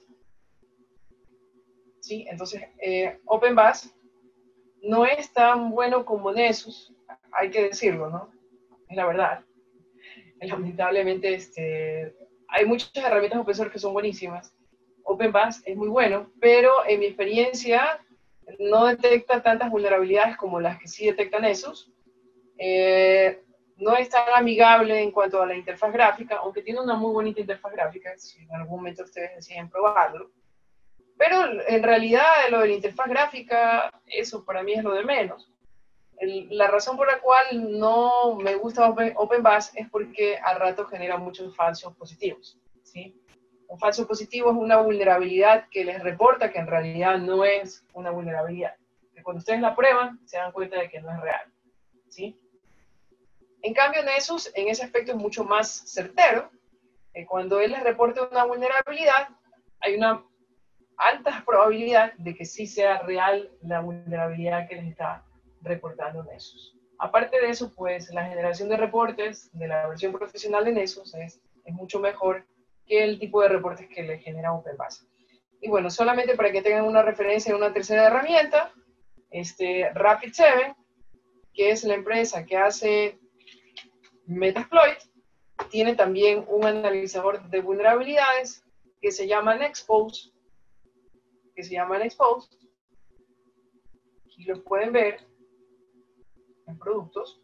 Speaker 2: ¿Sí? Entonces, eh, OpenBAS no es tan bueno como Nessus, hay que decirlo, ¿no? Es la verdad. Lamentablemente, este, hay muchas herramientas open source que son buenísimas. OpenBAS es muy bueno, pero en mi experiencia no detecta tantas vulnerabilidades como las que sí detectan esos. Eh, no es tan amigable en cuanto a la interfaz gráfica, aunque tiene una muy bonita interfaz gráfica, si en algún momento ustedes deciden probarlo. Pero en realidad lo de la interfaz gráfica, eso para mí es lo de menos. El, la razón por la cual no me gusta Open, OpenBAS es porque al rato genera muchos falsos positivos, ¿sí? Un falso positivo es una vulnerabilidad que les reporta que en realidad no es una vulnerabilidad. Que cuando ustedes la prueban, se dan cuenta de que no es real, ¿sí? En cambio, Nessus en ese aspecto es mucho más certero. Eh, cuando él les reporta una vulnerabilidad, hay una alta probabilidad de que sí sea real la vulnerabilidad que les está reportando Nessus. Aparte de eso, pues la generación de reportes de la versión profesional de Nessus es, es mucho mejor que el tipo de reportes que le genera OpenBase. Y bueno, solamente para que tengan una referencia en una tercera herramienta, este Rapid siete, que es la empresa que hace Metasploit, tiene también un analizador de vulnerabilidades que se llama Nexpose, que se llama Nexpose. Aquí lo pueden ver en productos.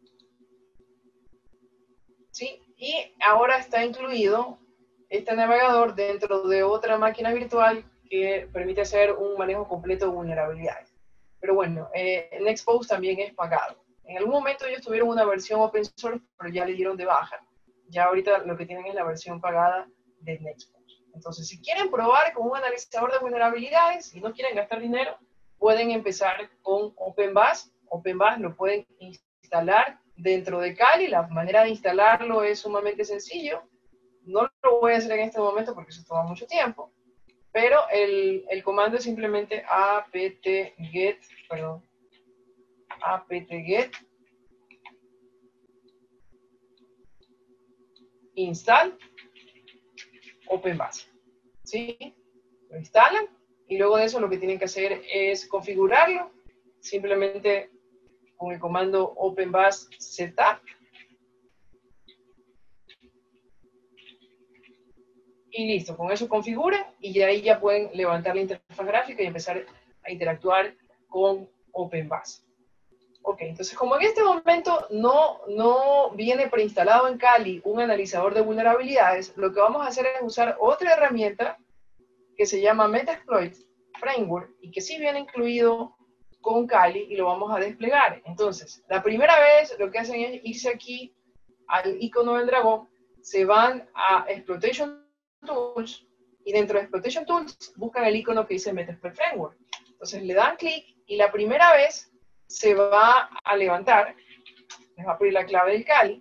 Speaker 2: ¿Sí? Y ahora está incluido este navegador dentro de otra máquina virtual que permite hacer un manejo completo de vulnerabilidades. Pero bueno, eh, Nexpose también es pagado. En algún momento ellos tuvieron una versión open source, pero ya le dieron de baja. Ya ahorita lo que tienen es la versión pagada de Nexpose. Entonces, si quieren probar con un analizador de vulnerabilidades y no quieren gastar dinero, pueden empezar con OpenBase. OpenBase lo pueden instalar dentro de Kali. La manera de instalarlo es sumamente sencillo. No lo voy a hacer en este momento porque eso toma mucho tiempo, pero el, el comando es simplemente apt-get, perdón, apt-get install OpenBase. ¿Sí? Lo instalan y luego de eso lo que tienen que hacer es configurarlo, simplemente con el comando OpenBase setup. Y listo, con eso configuren y ya ahí ya pueden levantar la interfaz gráfica y empezar a interactuar con OpenBase. Ok, entonces como en este momento no, no viene preinstalado en Kali un analizador de vulnerabilidades, lo que vamos a hacer es usar otra herramienta que se llama Metasploit Framework y que sí viene incluido con Kali y lo vamos a desplegar. Entonces, la primera vez lo que hacen es irse aquí al icono del dragón, se van a Exploitation Tools y dentro de Exploitation Tools buscan el icono que dice Metasploit Framework. Entonces le dan clic y la primera vez se va a levantar, les va a pedir la clave del Kali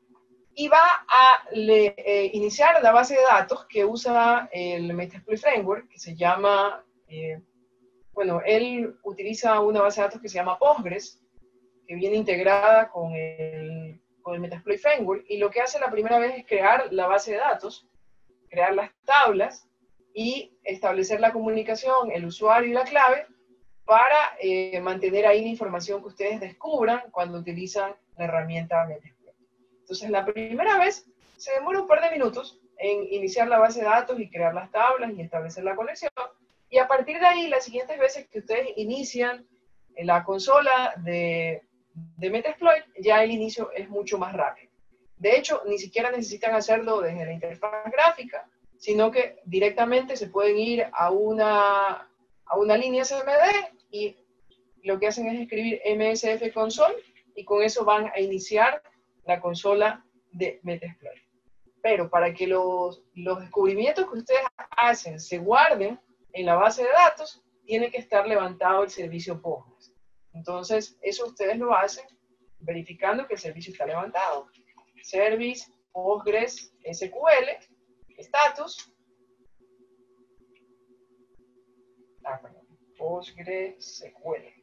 Speaker 2: y va a le, eh, iniciar la base de datos que usa el Metasploit Framework, que se llama, eh, bueno, él utiliza una base de datos que se llama Postgres, que viene integrada con el, con el Metasploit Framework, y lo que hace la primera vez es crear la base de datos, crear las tablas y establecer la comunicación, el usuario y la clave para eh, mantener ahí la información que ustedes descubran cuando utilizan la herramienta Metasploit. Entonces, la primera vez se demora un par de minutos en iniciar la base de datos y crear las tablas y establecer la conexión. Y a partir de ahí, las siguientes veces que ustedes inician la consola de, de Metasploit, ya el inicio es mucho más rápido. De hecho, ni siquiera necesitan hacerlo desde la interfaz gráfica, sino que directamente se pueden ir a una, a una línea C M D y lo que hacen es escribir M S F console y con eso van a iniciar la consola de Metasploit. Pero para que los, los descubrimientos que ustedes hacen se guarden en la base de datos, tiene que estar levantado el servicio Postgres. Entonces, eso ustedes lo hacen verificando que el servicio está levantado. Service Postgres S Q L, status, ah, perdón, Postgres S Q L,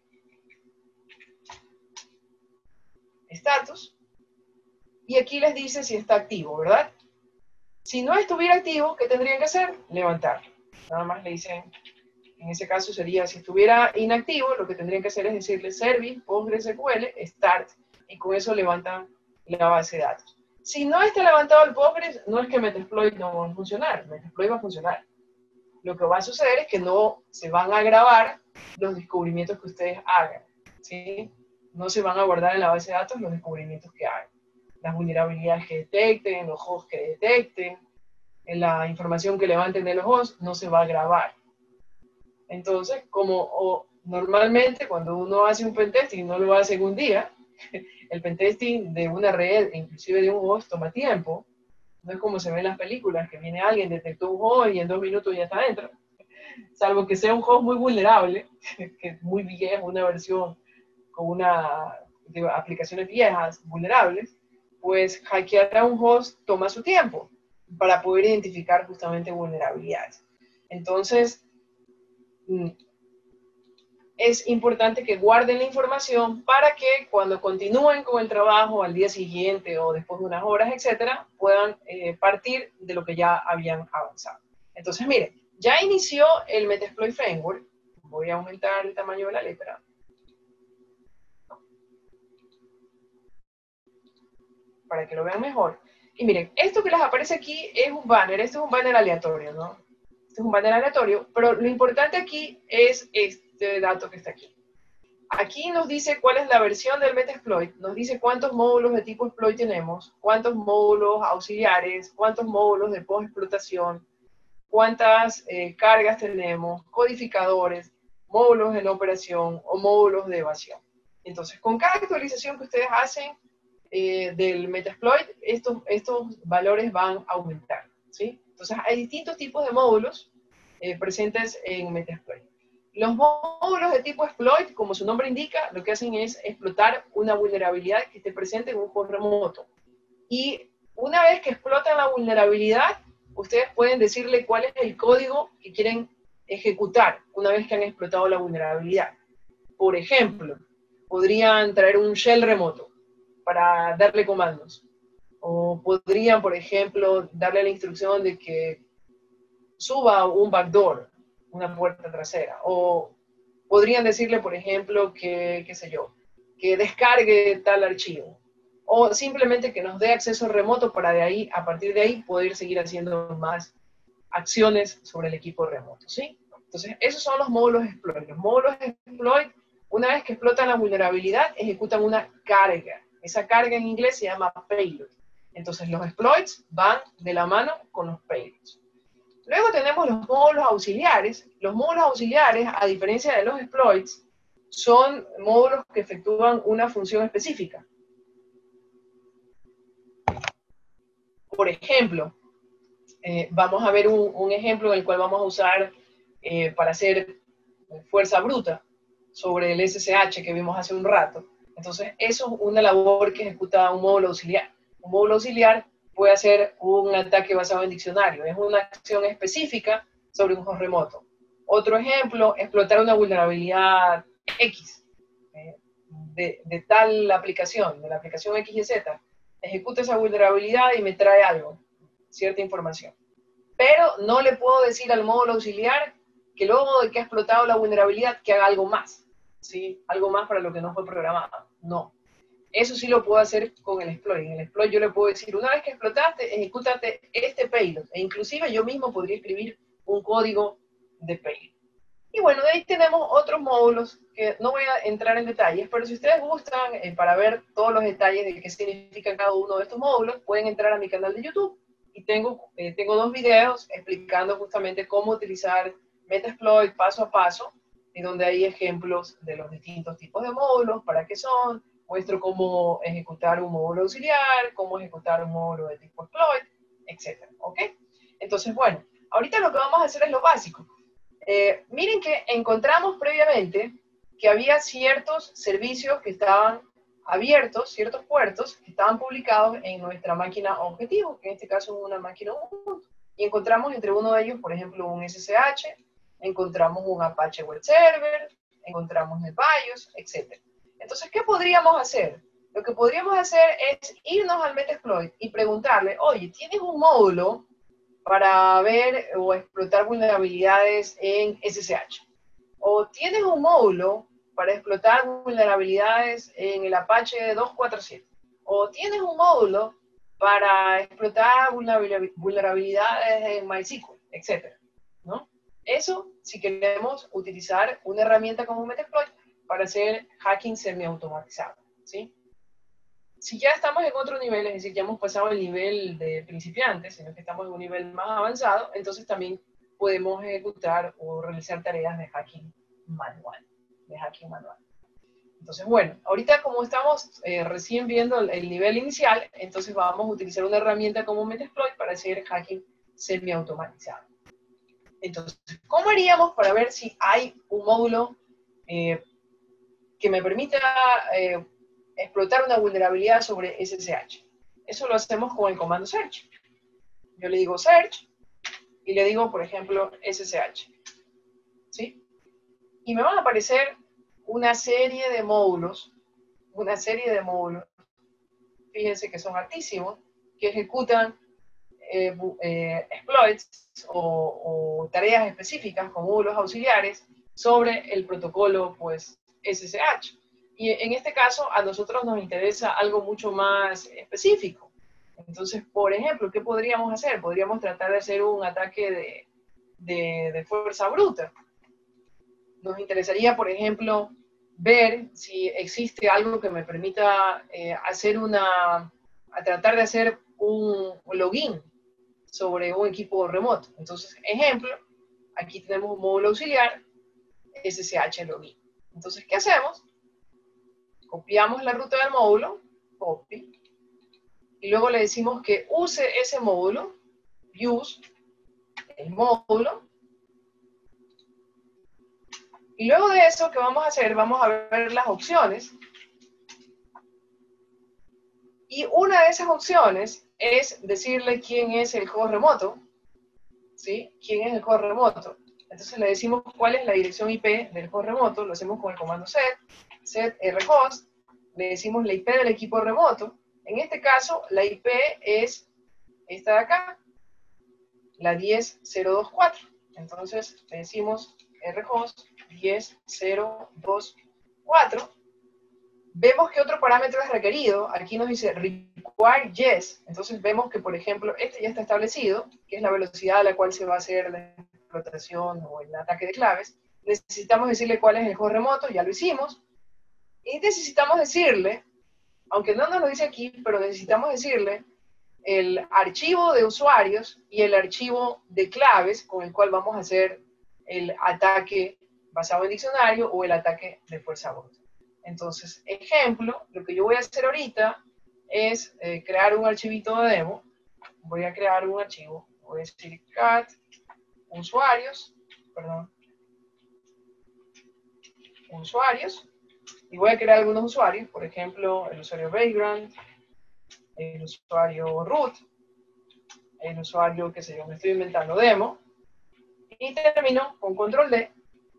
Speaker 2: status, y aquí les dice si está activo, ¿verdad? Si no estuviera activo, ¿qué tendrían que hacer? Levantarlo. Nada más le dicen, en ese caso sería, si estuviera inactivo, lo que tendrían que hacer es decirle service Postgres S Q L, start, y con eso levantan la base de datos. Si no está levantado el Postgres, no es que Metasploit no va a funcionar, Metasploit va a funcionar. Lo que va a suceder es que no se van a grabar los descubrimientos que ustedes hagan, ¿sí? No se van a guardar en la base de datos los descubrimientos que hagan. Las vulnerabilidades que detecten, los hosts que detecten, la información que levanten de los hosts, no se va a grabar. Entonces, como o, normalmente cuando uno hace un pentesting no lo hace en un día, el pentesting de una red, inclusive de un host, toma tiempo. No es como se ve en las películas, que viene alguien, detectó un host y en dos minutos ya está adentro. Salvo que sea un host muy vulnerable, que es muy viejo, una versión con una, de aplicaciones viejas, vulnerables, pues hackear a un host toma su tiempo para poder identificar justamente vulnerabilidades. Entonces, es importante que guarden la información para que cuando continúen con el trabajo al día siguiente o después de unas horas, etcétera, puedan eh, partir de lo que ya habían avanzado. Entonces, miren, ya inició el Metasploit Framework. Voy a aumentar el tamaño de la letra. Para que lo vean mejor. Y miren, esto que les aparece aquí es un banner. Esto es un banner aleatorio, ¿no? Este es un banner aleatorio, pero lo importante aquí es este dato que está aquí. Aquí nos dice cuál es la versión del Metasploit, nos dice cuántos módulos de tipo exploit tenemos, cuántos módulos auxiliares, cuántos módulos de post-explotación, cuántas eh, cargas tenemos, codificadores, módulos en operación o módulos de evasión. Entonces, con cada actualización que ustedes hacen eh, del Metasploit, estos, estos valores van a aumentar, ¿sí? Entonces, hay distintos tipos de módulos eh, presentes en Metasploit. Los módulos de tipo exploit, como su nombre indica, lo que hacen es explotar una vulnerabilidad que esté presente en un host remoto. Y una vez que explotan la vulnerabilidad, ustedes pueden decirle cuál es el código que quieren ejecutar una vez que han explotado la vulnerabilidad. Por ejemplo, podrían traer un shell remoto para darle comandos. O podrían, por ejemplo, darle la instrucción de que suba un backdoor, una puerta trasera. O podrían decirle, por ejemplo, que, qué sé yo, que descargue tal archivo. O simplemente que nos dé acceso remoto para de ahí, a partir de ahí, poder seguir haciendo más acciones sobre el equipo remoto, ¿sí? Entonces, esos son los módulos exploit. Los módulos exploit, una vez que explotan la vulnerabilidad, ejecutan una carga. Esa carga en inglés se llama payload. Entonces, los exploits van de la mano con los payloads. Luego tenemos los módulos auxiliares. Los módulos auxiliares, a diferencia de los exploits, son módulos que efectúan una función específica. Por ejemplo, eh, vamos a ver un, un ejemplo en el cual vamos a usar eh, para hacer fuerza bruta sobre el S S H que vimos hace un rato. Entonces, eso es una labor que ejecuta un módulo auxiliar. Un módulo auxiliar puede hacer un ataque basado en diccionario. Es una acción específica sobre un host remoto. Otro ejemplo, explotar una vulnerabilidad X eh, de, de tal aplicación, de la aplicación X Y Z. Ejecuta esa vulnerabilidad y me trae algo, cierta información. Pero no le puedo decir al módulo auxiliar que luego de que ha explotado la vulnerabilidad, que haga algo más, ¿sí? Algo más para lo que no fue programado. No. Eso sí lo puedo hacer con el exploit. En el exploit yo le puedo decir, una vez que explotaste, ejecútate este payload. E inclusive yo mismo podría escribir un código de payload. Y bueno, de ahí tenemos otros módulos que no voy a entrar en detalles, pero si ustedes gustan, eh, para ver todos los detalles de qué significa cada uno de estos módulos, pueden entrar a mi canal de YouTube. Y tengo, eh, tengo dos videos explicando justamente cómo utilizar Metasploit paso a paso, y donde hay ejemplos de los distintos tipos de módulos, para qué son, muestro cómo ejecutar un módulo auxiliar, cómo ejecutar un módulo de tipo exploit, etcétera. ¿Ok? Entonces, bueno, ahorita lo que vamos a hacer es lo básico. Eh, miren que encontramos previamente que había ciertos servicios que estaban abiertos, ciertos puertos que estaban publicados en nuestra máquina objetivo, que en este caso es una máquina Ubuntu. Y encontramos entre uno de ellos, por ejemplo, un S S H, encontramos un Apache Web Server, encontramos NetBIOS, etcétera. Entonces, ¿qué podríamos hacer? Lo que podríamos hacer es irnos al Metasploit y preguntarle, oye, ¿tienes un módulo para ver o explotar vulnerabilidades en S S H? ¿O tienes un módulo para explotar vulnerabilidades en el Apache dos cuatro siete? ¿O tienes un módulo para explotar vulnerabilidades en MySQL, etcétera? ¿No? Eso si queremos utilizar una herramienta como Metasploit para hacer hacking semiautomatizado, ¿sí? Si ya estamos en otro nivel, es decir, ya hemos pasado el nivel de principiantes, sino que estamos en un nivel más avanzado, entonces también podemos ejecutar o realizar tareas de hacking manual, de hacking manual. Entonces, bueno, ahorita como estamos eh, recién viendo el, el nivel inicial, entonces vamos a utilizar una herramienta como Metasploit para hacer hacking semiautomatizado. Entonces, ¿cómo haríamos para ver si hay un módulo eh, que me permita eh, explotar una vulnerabilidad sobre S S H? Eso lo hacemos con el comando search. Yo le digo search y le digo, por ejemplo, S S H. ¿Sí? Y me van a aparecer una serie de módulos, una serie de módulos, fíjense que son altísimos, que ejecutan eh, eh, exploits o, o tareas específicas con módulos auxiliares sobre el protocolo, pues, S S H. Y en este caso, a nosotros nos interesa algo mucho más específico. Entonces, por ejemplo, ¿qué podríamos hacer? Podríamos tratar de hacer un ataque de, de, de fuerza bruta. Nos interesaría, por ejemplo, ver si existe algo que me permita eh, hacer una, a tratar de hacer un login sobre un equipo remoto. Entonces, ejemplo, aquí tenemos un módulo auxiliar, S S H login. Entonces, ¿qué hacemos? Copiamos la ruta del módulo, copy, y luego le decimos que use ese módulo, use el módulo. Y luego de eso, ¿qué vamos a hacer? Vamos a ver las opciones. Y una de esas opciones es decirle quién es el host remoto, ¿sí? ¿Quién es el host remoto? Entonces le decimos cuál es la dirección I P del host remoto, lo hacemos con el comando set, set rhost, le decimos la I P del equipo remoto. En este caso, la I P es esta de acá, la diez punto cero punto veinticuatro. Entonces le decimos rhost diez punto cero punto veinticuatro. Vemos que otro parámetro es requerido. Aquí nos dice require yes. Entonces vemos que, por ejemplo, este ya está establecido, que es la velocidad a la cual se va a hacer la explotación o el ataque de claves. Necesitamos decirle cuál es el host remoto, ya lo hicimos. Y necesitamos decirle, aunque no nos lo dice aquí, pero necesitamos decirle el archivo de usuarios y el archivo de claves con el cual vamos a hacer el ataque basado en diccionario o el ataque de fuerza bruta. Entonces, ejemplo, lo que yo voy a hacer ahorita es eh, crear un archivito de demo. Voy a crear un archivo, voy a decir cat usuarios, perdón, usuarios, y voy a crear algunos usuarios, por ejemplo, el usuario background, el usuario root, el usuario, qué sé yo, me estoy inventando demo, y termino con control D.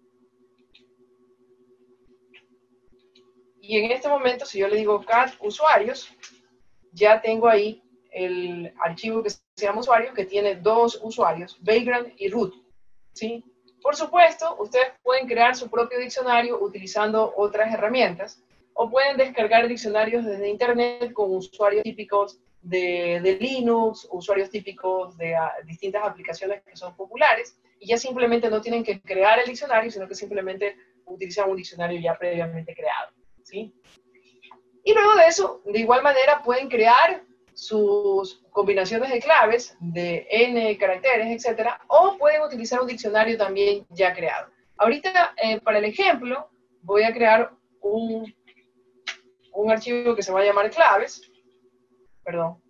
Speaker 2: Y en este momento, si yo le digo cat usuarios, ya tengo ahí el archivo que se llama usuario, que tiene dos usuarios, background y root, ¿sí? Por supuesto, ustedes pueden crear su propio diccionario utilizando otras herramientas, o pueden descargar diccionarios desde internet con usuarios típicos de, de Linux, usuarios típicos de a, distintas aplicaciones que son populares, y ya simplemente no tienen que crear el diccionario, sino que simplemente utilizan un diccionario ya previamente creado, ¿sí? Y luego de eso, de igual manera, pueden crear sus combinaciones de claves de n caracteres, etcétera, o pueden utilizar un diccionario también ya creado. Ahorita, eh, para el ejemplo, voy a crear un, un archivo que se va a llamar claves, perdón,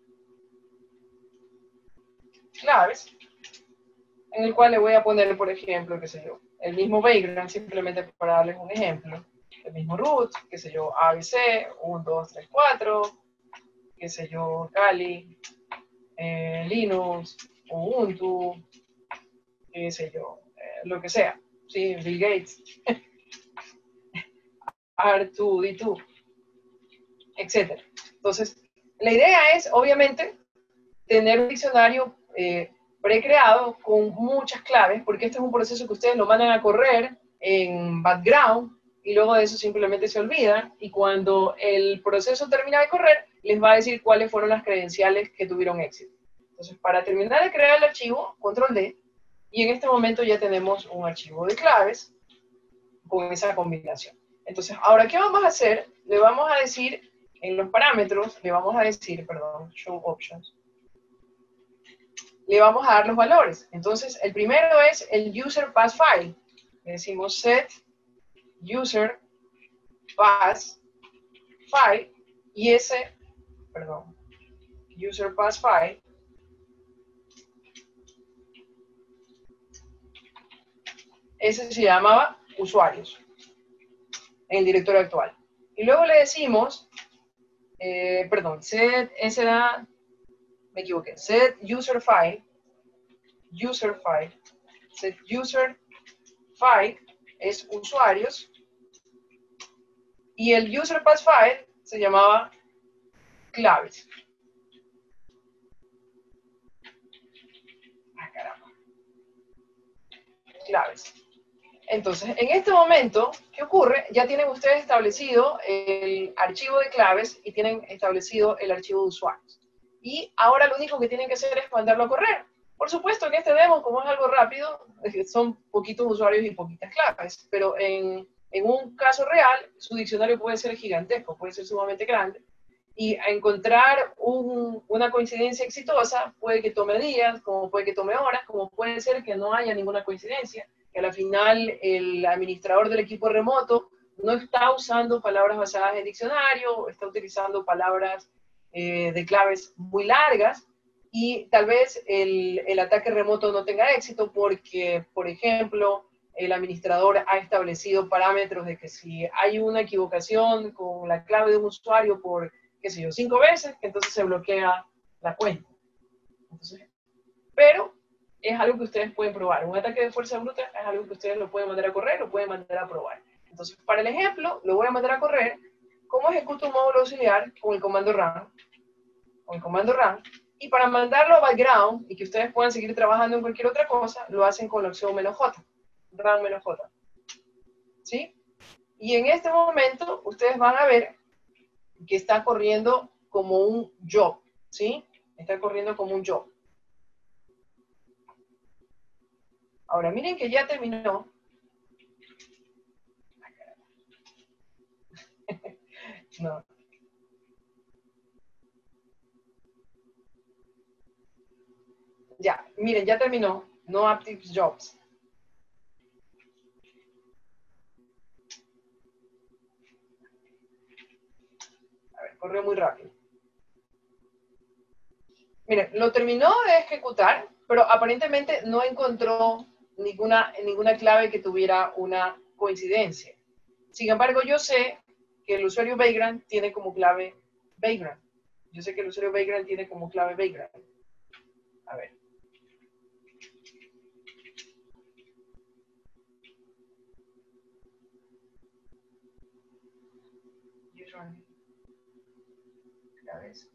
Speaker 2: claves, en el cual le voy a poner, por ejemplo, qué sé yo, el mismo background, simplemente para darles un ejemplo, el mismo root, qué sé yo, A B C, uno, dos, tres, cuatro, qué sé yo, Kali, eh, Linux, Ubuntu, qué sé yo, eh, lo que sea, ¿sí? Bill Gates, R dos D dos, etcétera. Entonces, la idea es, obviamente, tener un diccionario eh, precreado con muchas claves, porque este es un proceso que ustedes lo mandan a correr en background, y luego de eso simplemente se olvidan, y cuando el proceso termina de correr, les va a decir cuáles fueron las credenciales que tuvieron éxito. Entonces, para terminar de crear el archivo, control D, y en este momento ya tenemos un archivo de claves con esa combinación. Entonces, ahora, ¿qué vamos a hacer? Le vamos a decir, en los parámetros, le vamos a decir, perdón, show options, le vamos a dar los valores. Entonces, el primero es el user pass file. Le decimos set user pass file, y ese, perdón, user pass file, ese se llamaba usuarios en el directorio actual. Y luego le decimos, eh, perdón, set, ese era, me equivoqué, set user file, user file, set user file es usuarios, y el user pass file se llamaba claves. Ah, caramba. Claves. Entonces, en este momento, ¿qué ocurre? Ya tienen ustedes establecido el archivo de claves y tienen establecido el archivo de usuarios. Y ahora lo único que tienen que hacer es mandarlo a correr. Por supuesto, en este demo, como es algo rápido, son poquitos usuarios y poquitas claves, pero en, en un caso real, su diccionario puede ser gigantesco, puede ser sumamente grande, y encontrar un, una coincidencia exitosa puede que tome días, como puede que tome horas, como puede ser que no haya ninguna coincidencia, que al final el administrador del equipo remoto no está usando palabras basadas en diccionario, está utilizando palabras eh, de claves muy largas, y tal vez el, el ataque remoto no tenga éxito porque, por ejemplo, el administrador ha establecido parámetros de que si hay una equivocación con la clave de un usuario por, qué sé yo, cinco veces, entonces se bloquea la cuenta. Entonces, pero es algo que ustedes pueden probar. Un ataque de fuerza bruta es algo que ustedes lo pueden mandar a correr, lo pueden mandar a probar. Entonces, para el ejemplo, lo voy a mandar a correr. ¿Cómo ejecuto un módulo auxiliar? Con el comando run. Con el comando run. Y para mandarlo a background y que ustedes puedan seguir trabajando en cualquier otra cosa, lo hacen con la opción "-j", run "-j". ¿Sí? Y en este momento, ustedes van a ver que está corriendo como un job. ¿Sí? Está corriendo como un job. Ahora, miren que ya terminó. No. Ya, miren, ya terminó. No active jobs. A ver, corrió muy rápido. Miren, lo terminó de ejecutar, pero aparentemente no encontró ninguna, ninguna clave que tuviera una coincidencia. Sin embargo, yo sé que el usuario Vagrant tiene como clave Vagrant. Yo sé que el usuario Vagrant tiene como clave Vagrant. A ver. Claves.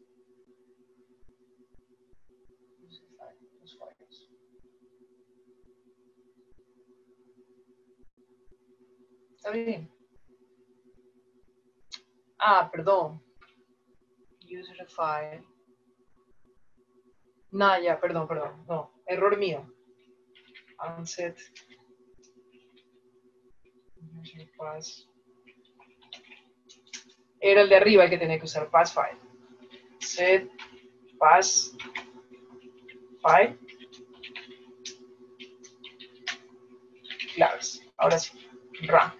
Speaker 2: ¿Está bien? Ah, perdón. User file. No, ya, perdón, perdón. No, error mío. Unset. User pass. Era el de arriba el que tenía que usar, pass file. Set pass file. Claves. Ahora sí. Run.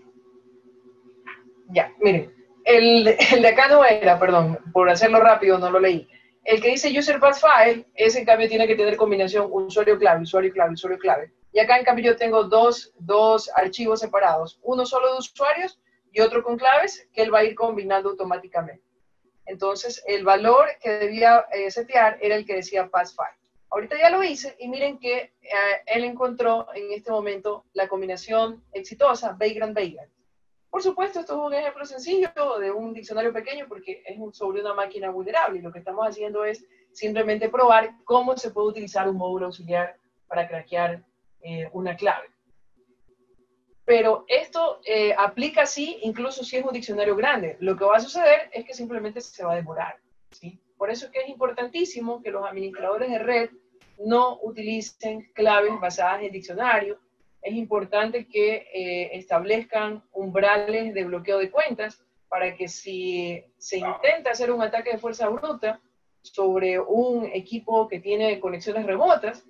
Speaker 2: Ya, miren. El, el de acá no era, perdón, por hacerlo rápido no lo leí. El que dice user pass file, ese en cambio tiene que tener combinación usuario clave, usuario clave, usuario clave. Y acá en cambio yo tengo dos, dos archivos separados, uno solo de usuarios y otro con claves, que él va a ir combinando automáticamente. Entonces el valor que debía eh, setear era el que decía pass file. Ahorita ya lo hice y miren que eh, él encontró en este momento la combinación exitosa Vagrant-Vagrant. Por supuesto, esto es un ejemplo sencillo de un diccionario pequeño porque es sobre una máquina vulnerable y lo que estamos haciendo es simplemente probar cómo se puede utilizar un módulo auxiliar para craquear eh, una clave. Pero esto eh, aplica así incluso si es un diccionario grande. Lo que va a suceder es que simplemente se va a demorar, ¿sí? Por eso es que es importantísimo que los administradores de red no utilicen claves basadas en diccionario. Es importante que eh, establezcan umbrales de bloqueo de cuentas para que si se intenta hacer un ataque de fuerza bruta sobre un equipo que tiene conexiones remotas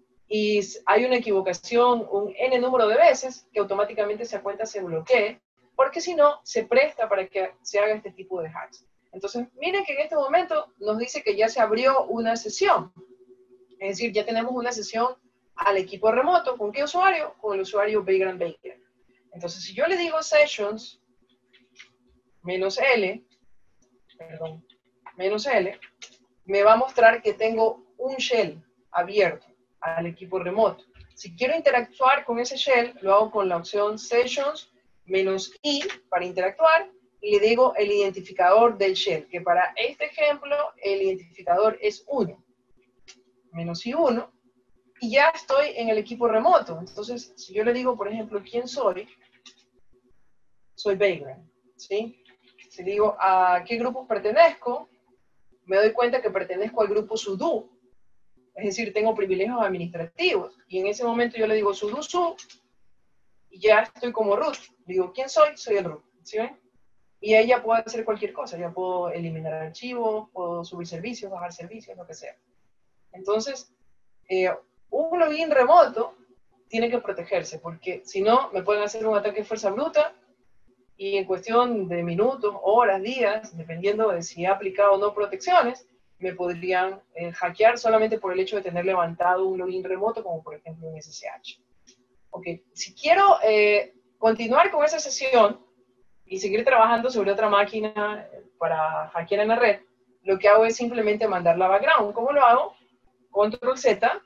Speaker 2: y hay una equivocación un n número de veces, que automáticamente esa cuenta se bloquee porque si no, se presta para que se haga este tipo de hacks. Entonces, miren que en este momento nos dice que ya se abrió una sesión. Es decir, ya tenemos una sesión al equipo remoto. ¿Con qué usuario? Con el usuario Vagrant Baker. Entonces, si yo le digo sessions menos L, perdón, menos L, me va a mostrar que tengo un shell abierto al equipo remoto. Si quiero interactuar con ese shell, lo hago con la opción sessions menos I para interactuar y le digo el identificador del shell, que para este ejemplo el identificador es uno, menos I uno, y ya estoy en el equipo remoto. Entonces, si yo le digo, por ejemplo, ¿quién soy? Soy Vagrant, ¿sí? Si digo a qué grupo pertenezco, me doy cuenta que pertenezco al grupo sudo, es decir, tengo privilegios administrativos, y en ese momento yo le digo sudo su, y ya estoy como root. Digo, ¿quién soy? Soy el root, ¿sí ven? Y ahí ya puedo hacer cualquier cosa, ya puedo eliminar archivos, puedo subir servicios, bajar servicios, lo que sea. Entonces, eh, un login remoto tiene que protegerse, porque si no, me pueden hacer un ataque de fuerza bruta, y en cuestión de minutos, horas, días, dependiendo de si he aplicado o no protecciones, me podrían eh, hackear solamente por el hecho de tener levantado un login remoto, como por ejemplo un S S H. Ok, si quiero eh, continuar con esa sesión y seguir trabajando sobre otra máquina para hackear en la red, lo que hago es simplemente mandarla a background. ¿Cómo lo hago? Control Z.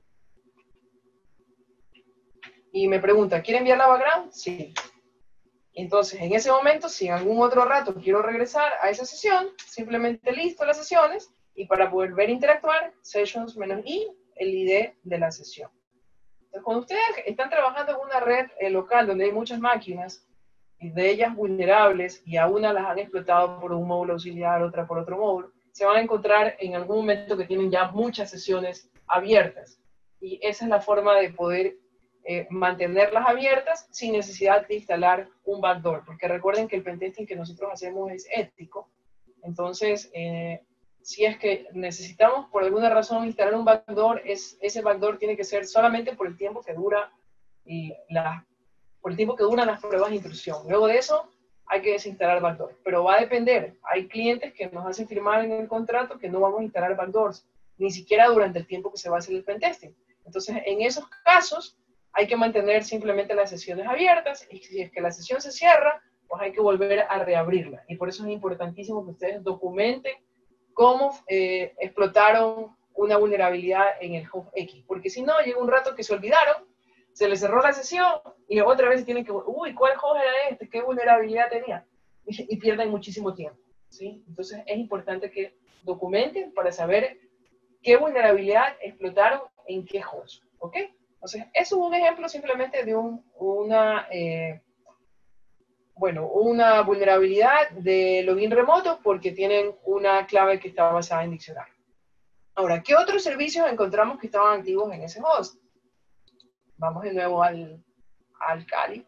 Speaker 2: Y me pregunta, ¿quiere enviar la background? Sí. Entonces, en ese momento, si en algún otro rato quiero regresar a esa sesión, simplemente listo las sesiones, y para volver a interactuar, sessions menos i, el I D de la sesión. Entonces, cuando ustedes están trabajando en una red eh, local donde hay muchas máquinas, y de ellas vulnerables, y a una las han explotado por un módulo auxiliar, otra por otro módulo, se van a encontrar en algún momento que tienen ya muchas sesiones abiertas. Y esa es la forma de poder eh, mantenerlas abiertas sin necesidad de instalar un backdoor. Porque recuerden que el pentesting que nosotros hacemos es ético. Entonces, eh, si es que necesitamos por alguna razón instalar un backdoor, es, ese backdoor tiene que ser solamente por el tiempo que dura y la, por el tiempo que duran las pruebas de intrusión. Luego de eso, hay que desinstalar backdoor. Pero va a depender. Hay clientes que nos hacen firmar en el contrato que no vamos a instalar backdoors, ni siquiera durante el tiempo que se va a hacer el pentesting. Entonces, en esos casos, hay que mantener simplemente las sesiones abiertas, y si es que la sesión se cierra, pues hay que volver a reabrirla. Y por eso es importantísimo que ustedes documenten cómo eh, explotaron una vulnerabilidad en el host X. Porque si no, llega un rato que se olvidaron, se les cerró la sesión, y otra vez tienen que, uy, ¿cuál host era este? ¿Qué vulnerabilidad tenía? Y, y pierden muchísimo tiempo, ¿sí? Entonces es importante que documenten para saber qué vulnerabilidad explotaron en qué host, ¿ok? Entonces, eso es un ejemplo simplemente de un, una, eh, bueno, una vulnerabilidad de login remoto porque tienen una clave que está basada en diccionario. Ahora, ¿qué otros servicios encontramos que estaban activos en ese host? Vamos de nuevo al, al Kali.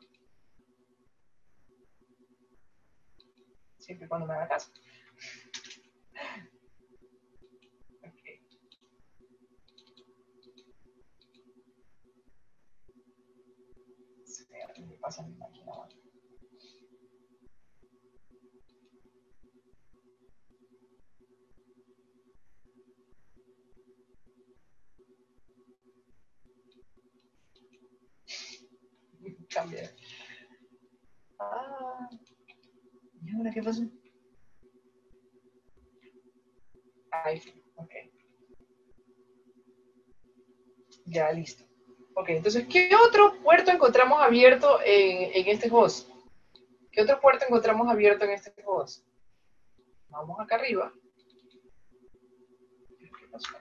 Speaker 2: Siempre y cuando me haga caso. Okay. Me pasa mi máquina. Cambié. Ah, ¿y ahora qué pasó? Ahí, ok. Ya, listo. Ok, entonces, ¿qué otro puerto encontramos abierto en, en este host? ¿Qué otro puerto encontramos abierto en este host? Vamos acá arriba. ¿Qué pasó?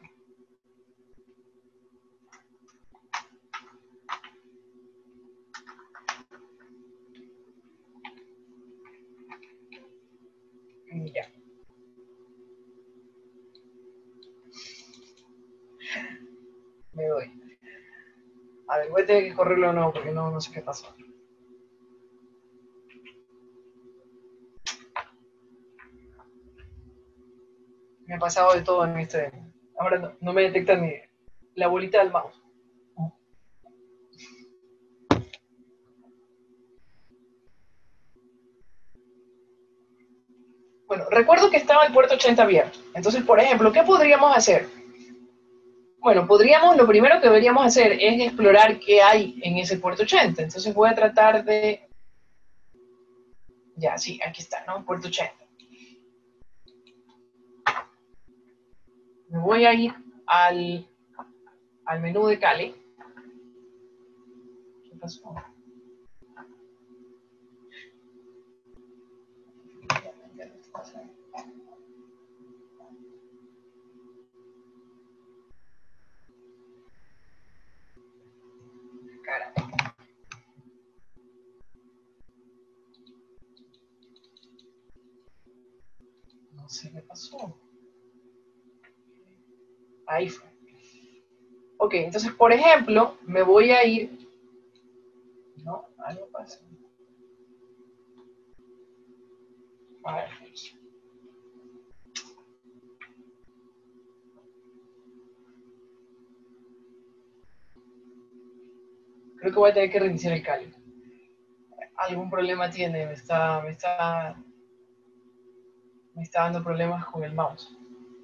Speaker 2: Ya. Me doy. A ver, voy a tener que correrlo o no, porque no, no sé qué pasó. Me ha pasado de todo en este. Ahora no, no me detecta ni la bolita del mouse. Bueno, recuerdo que estaba el puerto ochenta abierto. Entonces, por ejemplo, ¿qué podríamos hacer? Bueno, podríamos, lo primero que deberíamos hacer es explorar qué hay en ese puerto ochenta. Entonces voy a tratar de... Ya, sí, aquí está, ¿no? Puerto ochenta. Me voy a ir al, al menú de Kali. ¿Qué pasó? Caray. No sé qué pasó. Ahí fue. Ok, entonces, por ejemplo, me voy a ir... No, algo pasa. A ver. Creo que voy a tener que reiniciar el Kali. Algún problema tiene, me está, me está, me está dando problemas con el mouse.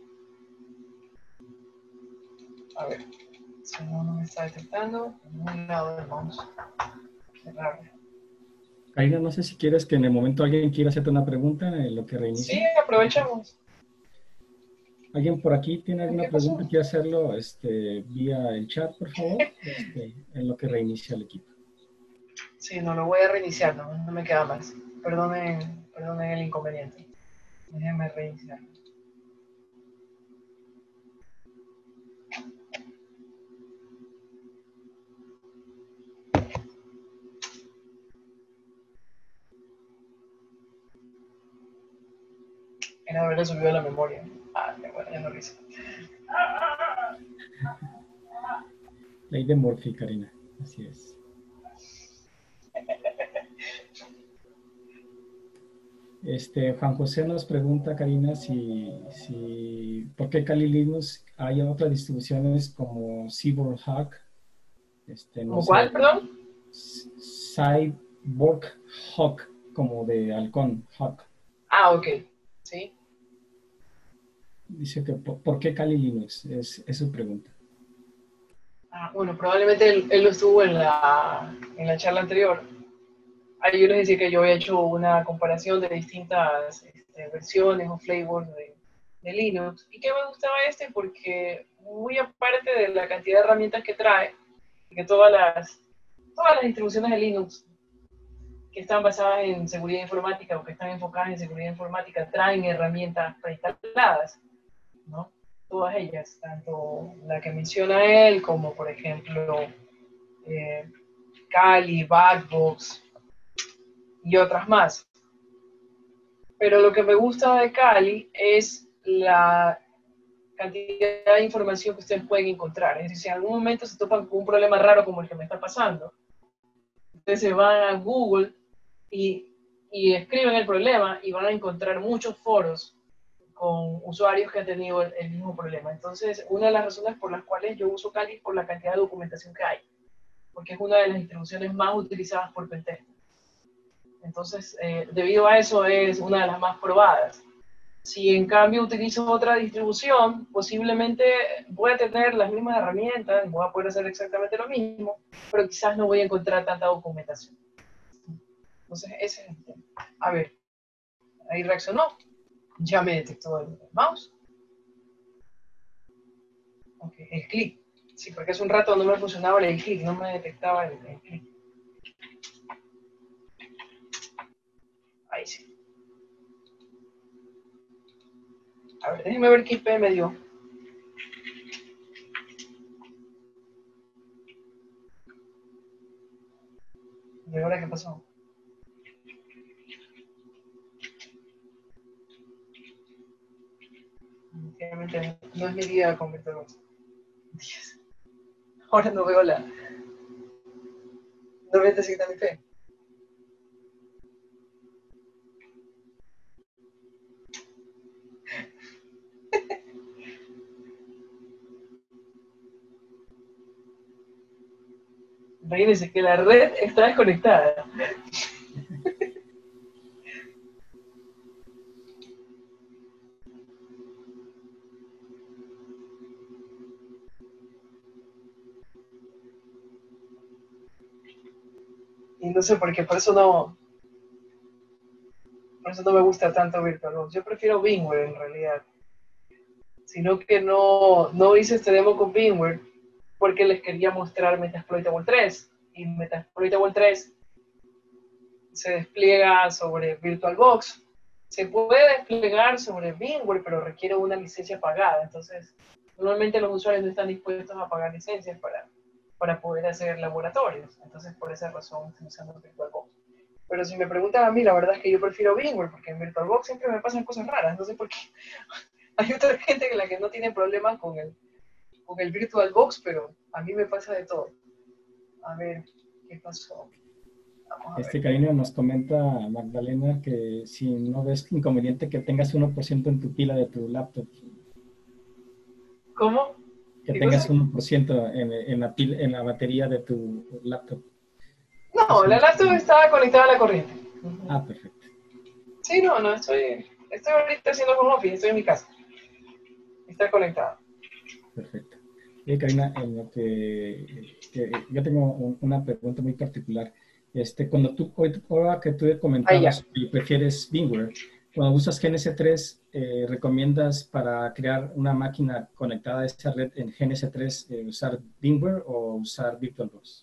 Speaker 2: A ver, si no, no me está detectando en un lado del mouse. Qué raro.
Speaker 1: Karina, no sé si quieres que en el momento alguien quiera hacerte una pregunta en lo que
Speaker 2: Sí,
Speaker 1: reinicia.
Speaker 2: aprovechamos.
Speaker 1: ¿Alguien por aquí tiene alguna
Speaker 2: ¿Qué
Speaker 1: pregunta?
Speaker 2: pasó?
Speaker 1: ¿Quiere hacerlo este, vía el chat, por favor? Este, en lo que reinicia el equipo.
Speaker 2: Sí, no lo voy a reiniciar, no, no me queda más. Perdonen, perdonen el inconveniente. Déjenme reiniciar. Era haberle subido la memoria. Ah, bueno, ya no lo hice.
Speaker 1: Ley de Murphy, Karina. Así es. Este, Juan José nos pregunta, Karina, si, si ¿por qué Kali Linux hay otras distribuciones como Cyborg Hawk? Este, no
Speaker 2: ¿Cómo
Speaker 1: sé,
Speaker 2: cuál, perdón?
Speaker 1: Cyborg Hawk, como de halcón, Hawk.
Speaker 2: Ah, ok. Sí.
Speaker 1: Dice que ¿por, ¿por qué Kali Linux? Es, es su pregunta.
Speaker 2: Ah, bueno, probablemente él, él lo estuvo en la, en la charla anterior. Ahí yo les decía que yo he hecho una comparación de distintas este, versiones o flavors de, de Linux. ¿Y que me gustaba este? Porque muy aparte de la cantidad de herramientas que trae, que todas las, todas las distribuciones de Linux que están basadas en seguridad informática o que están enfocadas en seguridad informática traen herramientas preinstaladas, ¿no? Todas ellas, tanto la que menciona él como por ejemplo eh, Kali, Backbox y otras más. Pero lo que me gusta de Kali es la cantidad de información que ustedes pueden encontrar. Es decir, si en algún momento se topan con un problema raro como el que me está pasando, ustedes se van a Google y, y escriben el problema y van a encontrar muchos foros con usuarios que han tenido el, el mismo problema. Entonces, una de las razones por las cuales yo uso Kali es por la cantidad de documentación que hay, porque es una de las distribuciones más utilizadas por pentesters. Entonces, eh, debido a eso es una de las más probadas. Si en cambio utilizo otra distribución, posiblemente voy a tener las mismas herramientas, voy a poder hacer exactamente lo mismo, pero quizás no voy a encontrar tanta documentación. Entonces, ese es el tema. A ver, ahí reaccionó. Ya me detectó el mouse. Ok, el clic. Sí, porque hace un rato no me funcionaba el clic, no me detectaba el, el clic. Ahí sí. A ver, déjenme ver qué I P me dio. ¿Y ahora qué pasó? Definitivamente no es mi día con VectorBox. Ahora no veo la... No me designa mi fe. Imagínense que la red está desconectada. y no sé por qué, por eso no, por eso no me gusta tanto VirtualBox. Yo prefiero VMware en realidad. Sino que no, no hice este demo con VMware porque les quería mostrar Metasploitable tres. Y Metasploitable tres se despliega sobre VirtualBox. Se puede desplegar sobre VMware, pero requiere una licencia pagada. Entonces, normalmente los usuarios no están dispuestos a pagar licencias para, para poder hacer laboratorios. Entonces, por esa razón, estoy usando VirtualBox. Pero si me preguntan a mí, la verdad es que yo prefiero VMware, porque en VirtualBox siempre me pasan cosas raras. No sé por qué. Hay otra gente en la que no tiene problemas con el, con el VirtualBox, pero a mí me pasa de todo. A ver, ¿qué pasó? Vamos a
Speaker 1: Este
Speaker 2: ver.
Speaker 1: cariño nos comenta Magdalena que si no ves inconveniente que tengas uno por ciento en tu pila de tu laptop,
Speaker 2: ¿Cómo?
Speaker 1: que
Speaker 2: ¿Qué
Speaker 1: tengas
Speaker 2: cosa?
Speaker 1: uno por ciento en, en, la pila, en la batería de tu laptop.
Speaker 2: No,
Speaker 1: Eso no
Speaker 2: la
Speaker 1: es
Speaker 2: laptop
Speaker 1: problema.
Speaker 2: estaba conectada a la corriente.
Speaker 1: Ah, perfecto,
Speaker 2: Sí, no, no, estoy, estoy ahorita haciendo home office, estoy en mi casa. Está conectada.
Speaker 1: perfecto. Y Karina, en lo que, que yo tengo un, una pregunta muy particular. Este, cuando tú, hoy, ahora que tú
Speaker 2: Ahí ya.
Speaker 1: comentabas que prefieres VMware, cuando usas G N S tres, eh, ¿recomiendas para crear una máquina conectada a esa red en G N S tres eh, usar VMware o usar VirtualBox?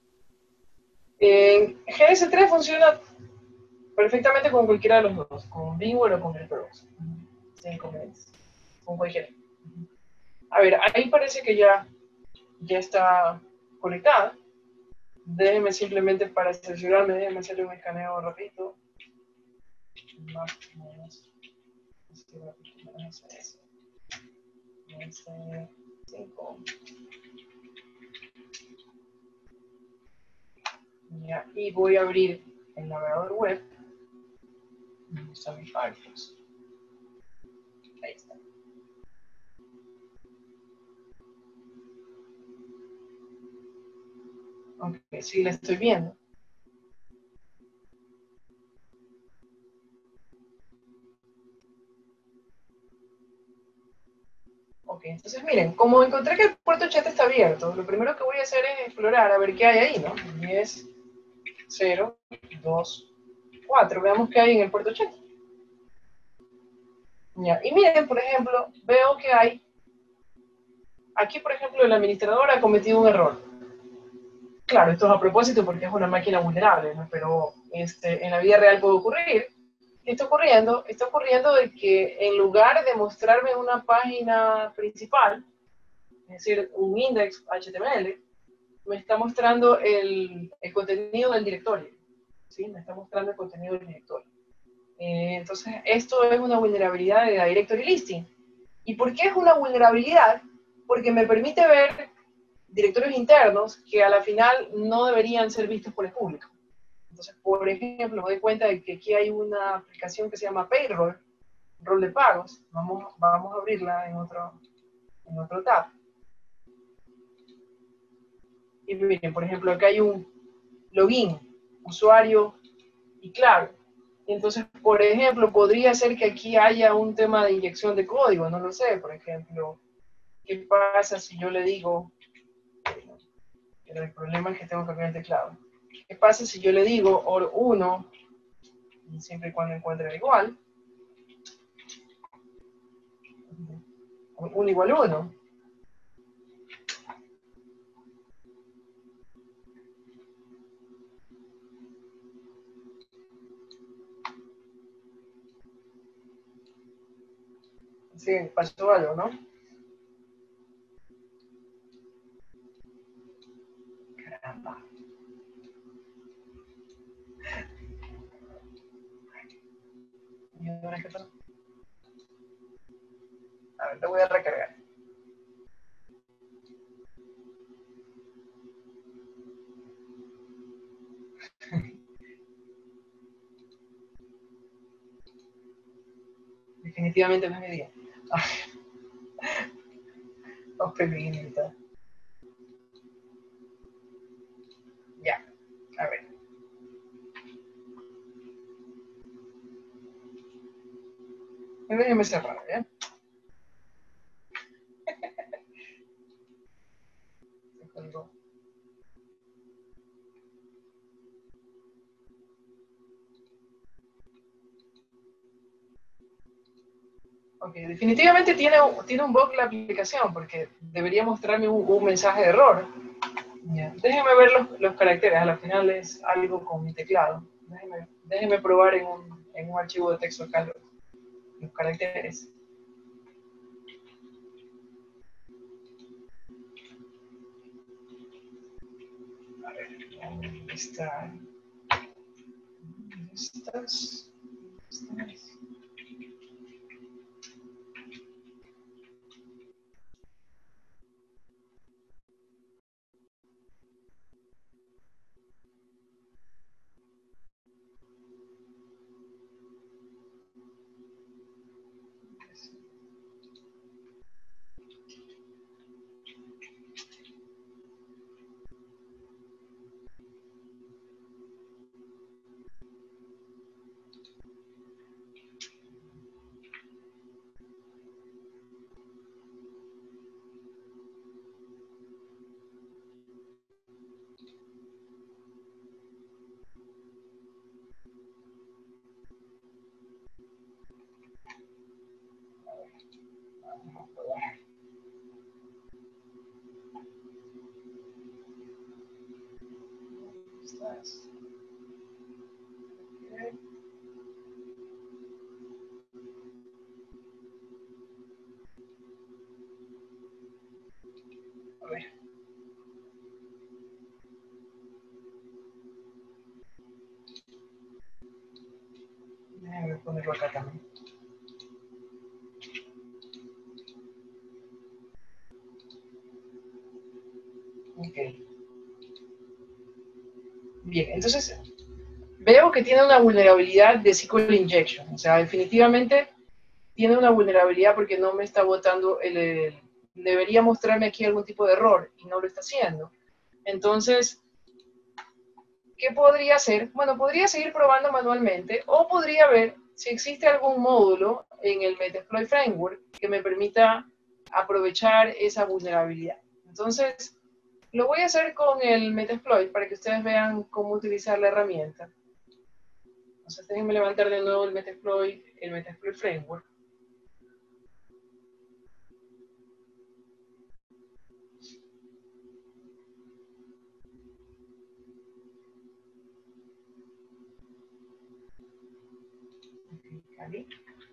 Speaker 2: En G S tres funciona perfectamente con cualquiera de los dos, con VMware o con VirtualBox. Sin inconvenientes. Con cualquiera. A ver, ahí parece que ya, ya está conectada. Déjeme simplemente para cerciorarme, déjeme hacerle un escaneo rapidito. Ya, y voy a abrir el navegador web. ¿Dónde está mi Firefox? Ahí está. Ok, sí, la estoy viendo. Ok, entonces miren, como encontré que el puerto chat está abierto, lo primero que voy a hacer es explorar a ver qué hay ahí, ¿no? diez, cero, dos, cuatro. Veamos qué hay en el puerto chat. Ya, y miren, por ejemplo, veo que hay, aquí por ejemplo el administrador ha cometido un error. Claro, esto es a propósito porque es una máquina vulnerable, ¿no? Pero este, en la vida real puede ocurrir. ¿Qué está ocurriendo? Está ocurriendo de que en lugar de mostrarme una página principal, es decir, un index H T M L, me está mostrando el, el contenido del directorio. ¿Sí? Me está mostrando el contenido del directorio. Eh, entonces, esto es una vulnerabilidad de la directory listing. ¿Y por qué es una vulnerabilidad? Porque me permite ver directorios internos que a la final no deberían ser vistos por el público. Entonces, por ejemplo, me doy cuenta de que aquí hay una aplicación que se llama Payroll, rol de pagos. Vamos, vamos a abrirla en otro, en otro tab. Y miren, por ejemplo, acá hay un login, usuario y clave. Entonces, por ejemplo, podría ser que aquí haya un tema de inyección de código, no lo sé. Por ejemplo, ¿qué pasa si yo le digo, pero el problema es que tengo que cambiar el teclado? ¿Qué pasa si yo le digo or uno, y siempre y cuando encuentre igual, uno igual uno? Sí, pasó algo, ¿no? Caramba. ¿Y ahora qué pasó? A ver, te voy a recargar. Definitivamente no es mi día. Vamos a Ya, a ver. Déjeme cerrar, ¿ya? Se colgó. Ok, definitivamente tiene, tiene un bug la aplicación, porque debería mostrarme un, un mensaje de error. Yeah. Déjeme ver los, los caracteres, al final es algo con mi teclado. Déjeme, déjeme probar en un, en un archivo de texto acá los, los caracteres. A ver, ¿dónde está? ¿Dónde estás? ¿Dónde estás? ¿Estás? Okay. A ver. Déjame ponerlo acá también. Ok. Bien, entonces veo que tiene una vulnerabilidad de S Q L injection. O sea, definitivamente tiene una vulnerabilidad porque no me está botando el, el... Debería mostrarme aquí algún tipo de error y no lo está haciendo. Entonces, ¿qué podría hacer? Bueno, podría seguir probando manualmente o podría ver si existe algún módulo en el Metasploit Framework que me permita aprovechar esa vulnerabilidad. Entonces, lo voy a hacer con el Metasploit para que ustedes vean cómo utilizar la herramienta. Entonces, déjenme levantar de nuevo el Metasploit, el Metasploit Framework. Okay,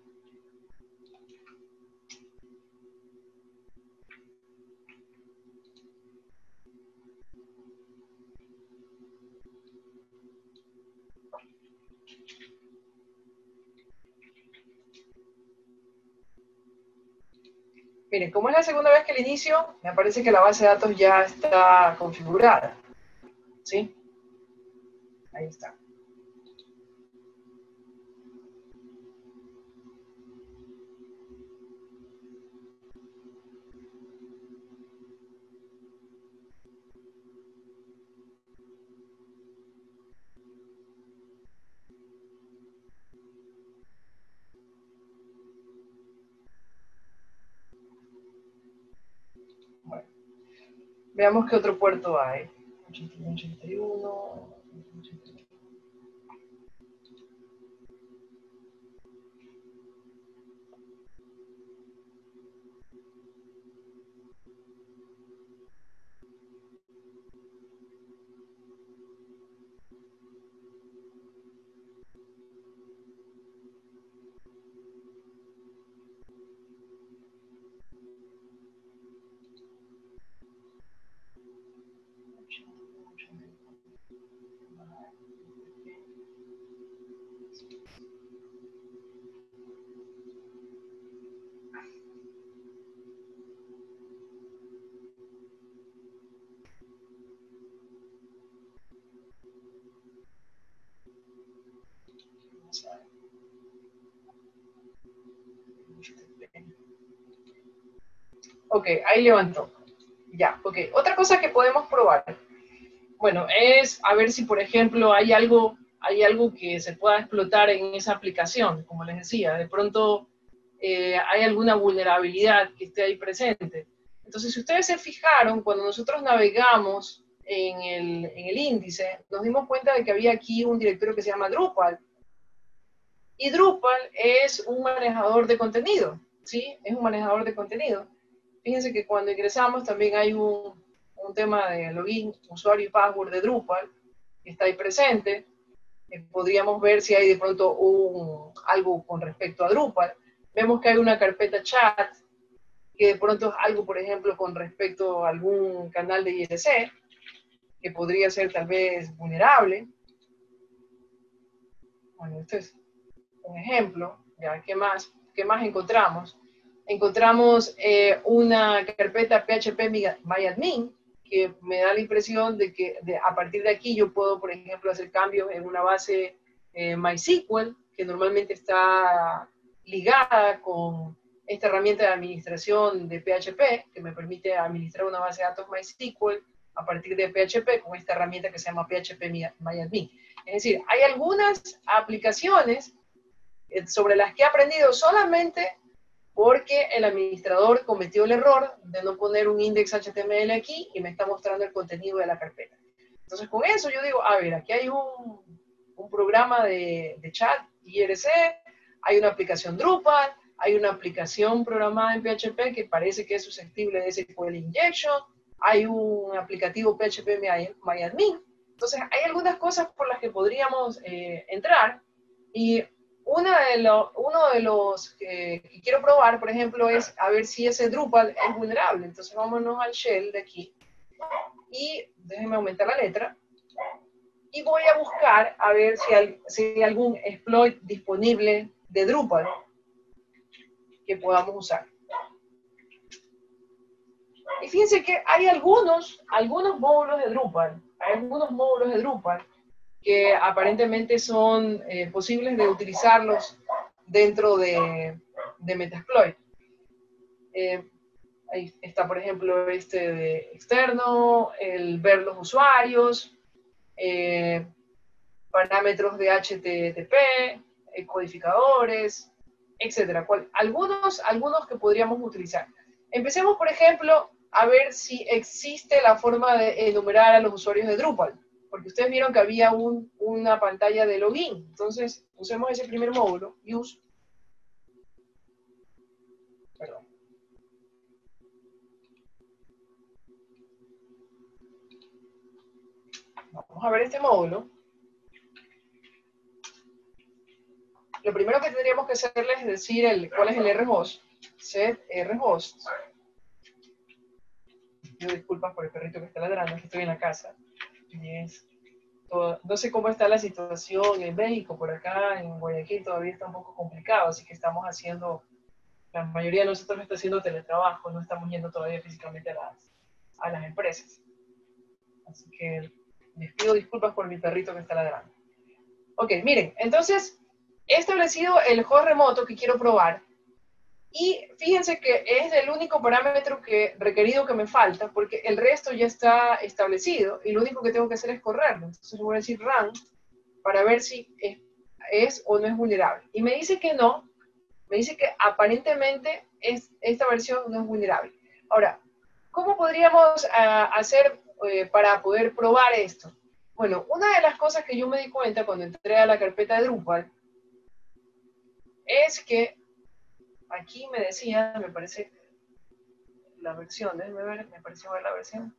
Speaker 2: miren, como es la segunda vez que le inicio, me parece que la base de datos ya está configurada. ¿Sí? Ahí está. Bueno, veamos qué otro puerto hay. ochenta y uno, ochenta y uno. Ok, ahí levantó. Ya, ok. Otra cosa que podemos probar, bueno, es a ver si, por ejemplo, hay algo, hay algo que se pueda explotar en esa aplicación, como les decía. De pronto eh, hay alguna vulnerabilidad que esté ahí presente. Entonces, si ustedes se fijaron, cuando nosotros navegamos en el, en el índice, nos dimos cuenta de que había aquí un directorio que se llama Drupal. Y Drupal es un manejador de contenido. ¿sí? Es un manejador de contenido. Fíjense que cuando ingresamos también hay un, un tema de login, usuario y password de Drupal, que está ahí presente. Eh, podríamos ver si hay de pronto un, algo con respecto a Drupal. Vemos que hay una carpeta chat, que de pronto es algo, por ejemplo, con respecto a algún canal de I R C, que podría ser tal vez vulnerable. Bueno, este es un ejemplo. ¿Ya? ¿Qué más? ¿Qué más encontramos? Encontramos eh, una carpeta P H P MyAdmin, que me da la impresión de que de, a partir de aquí yo puedo, por ejemplo, hacer cambios en una base eh, MySQL, que normalmente está ligada con esta herramienta de administración de P H P, que me permite administrar una base de datos MySQL a partir de P H P con esta herramienta que se llama P H P MyAdmin. Es decir, hay algunas aplicaciones sobre las que he aprendido solamente porque el administrador cometió el error de no poner un index H T M L aquí y me está mostrando el contenido de la carpeta. Entonces, con eso yo digo, a ver, aquí hay un, un programa de, de chat I R C, hay una aplicación Drupal, hay una aplicación programada en P H P que parece que es susceptible de S Q L Injection, hay un aplicativo P H P MyAdmin. Entonces, hay algunas cosas por las que podríamos eh, entrar y Una de lo, uno de los que, que quiero probar, por ejemplo, es a ver si ese Drupal es vulnerable. Entonces vámonos al shell de aquí y déjenme aumentar la letra y voy a buscar a ver si hay, si hay algún exploit disponible de Drupal que podamos usar. Y fíjense que hay algunos, algunos módulos de Drupal, hay algunos módulos de Drupal que aparentemente son eh, posibles de utilizarlos dentro de, de Metasploit. Eh, ahí está, por ejemplo, este de externo, el ver los usuarios, eh, parámetros de H T T P, eh, codificadores, etcétera. Algunos, algunos que podríamos utilizar. Empecemos, por ejemplo, a ver si existe la forma de enumerar a los usuarios de Drupal, porque ustedes vieron que había un, una pantalla de login. Entonces, usemos ese primer módulo, use. Perdón. Vamos a ver este módulo. Lo primero que tendríamos que hacerles es decir el, cuál es el rhost. Set rhost. Pido disculpas por el perrito que está ladrando, que estoy en la casa. Yes. Todo, no sé cómo está la situación en México, por acá en Guayaquil todavía está un poco complicado, así que estamos haciendo, la mayoría de nosotros está haciendo teletrabajo, no estamos yendo todavía físicamente a las, a las empresas. Así que les pido disculpas por mi perrito que está ladrando. Ok, miren, entonces he establecido el host remoto que quiero probar. Y fíjense que es el único parámetro que, requerido que me falta, porque el resto ya está establecido y lo único que tengo que hacer es correrlo. Entonces voy a decir run para ver si es, es o no es vulnerable. Y me dice que no, me dice que aparentemente es, esta versión no es vulnerable. Ahora, ¿cómo podríamos uh, hacer uh, para poder probar esto? Bueno, una de las cosas que yo me di cuenta cuando entré a la carpeta de Drupal es que aquí me decía, me parece, la versión, déjenme ver, me pareció ver la versión.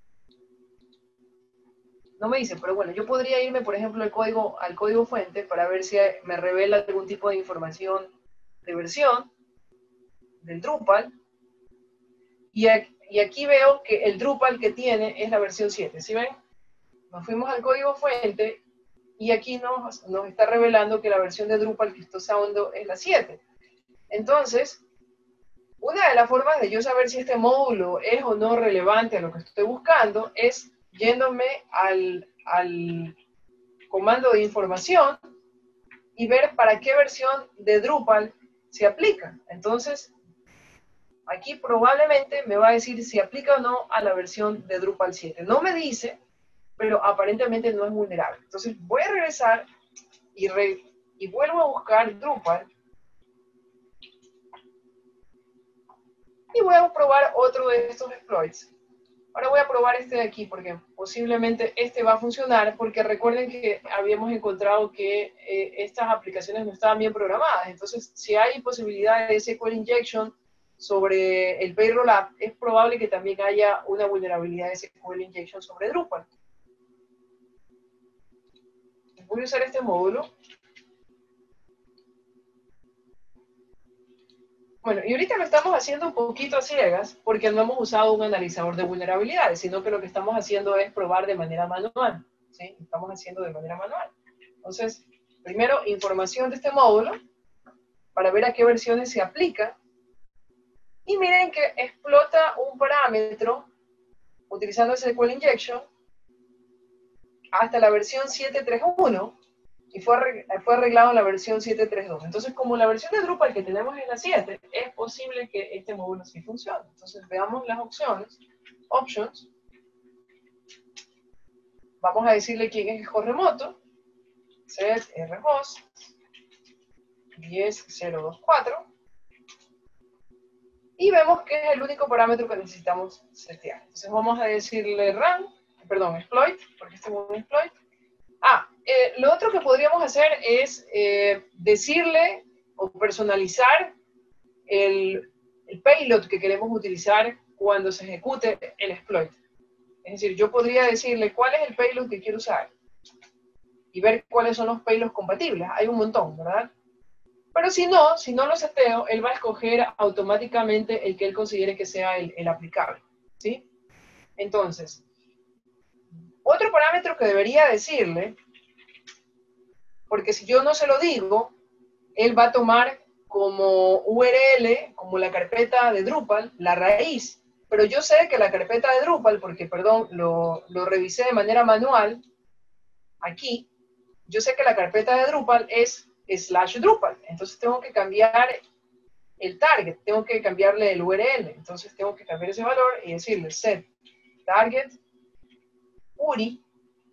Speaker 2: No me dice, pero bueno, yo podría irme, por ejemplo, al código, al código fuente para ver si me revela algún tipo de información de versión del Drupal. Y aquí, y aquí veo que el Drupal que tiene es la versión siete, ¿sí ven? Nos fuimos al código fuente y aquí nos, nos está revelando que la versión de Drupal que está usando es la siete. Entonces, una de las formas de yo saber si este módulo es o no relevante a lo que estoy buscando es yéndome al, al comando de información y ver para qué versión de Drupal se aplica. Entonces, aquí probablemente me va a decir si aplica o no a la versión de Drupal siete. No me dice, pero aparentemente no es vulnerable. Entonces, voy a regresar y, re, y vuelvo a buscar Drupal. Y voy a probar otro de estos exploits Ahora voy a probar este de aquí, porque posiblemente este va a funcionar, porque recuerden que habíamos encontrado que eh, estas aplicaciones no estaban bien programadas. Entonces, si hay posibilidad de S Q L injection sobre el payroll app, es probable que también haya una vulnerabilidad de S Q L injection sobre Drupal. Voy a usar este módulo. Bueno, y ahorita lo estamos haciendo un poquito a ciegas porque no hemos usado un analizador de vulnerabilidades, sino que lo que estamos haciendo es probar de manera manual, ¿sí? Estamos haciendo de manera manual. Entonces, primero, información de este módulo para ver a qué versiones se aplica. Y miren que explota un parámetro utilizando S Q L Injection hasta la versión siete punto tres punto uno y fue, fue arreglado en la versión siete punto tres punto dos. Entonces, como la versión de Drupal que tenemos es la siete, es posible que este módulo sí funcione. Entonces, veamos las opciones. Options. Vamos a decirle quién es el host remoto. Set rhost diez punto cero punto veinticuatro. Y vemos que es el único parámetro que necesitamos setear. Entonces, vamos a decirle run, perdón, exploit, porque este es un exploit. Ah, eh, lo otro que podríamos hacer es eh, decirle o personalizar el, el payload que queremos utilizar cuando se ejecute el exploit. Es decir, yo podría decirle cuál es el payload que quiero usar y ver cuáles son los payloads compatibles. Hay un montón, ¿verdad? Pero si no, si no lo seteo, él va a escoger automáticamente el que él considere que sea el, el aplicable, ¿sí? Entonces, otro parámetro que debería decirle, porque si yo no se lo digo, él va a tomar como U R L, como la carpeta de Drupal, la raíz. Pero yo sé que la carpeta de Drupal, porque, perdón, lo, lo revisé de manera manual, aquí, yo sé que la carpeta de Drupal es slash Drupal. Entonces tengo que cambiar el target, tengo que cambiarle el U R L. Entonces tengo que cambiar ese valor y decirle set target U R I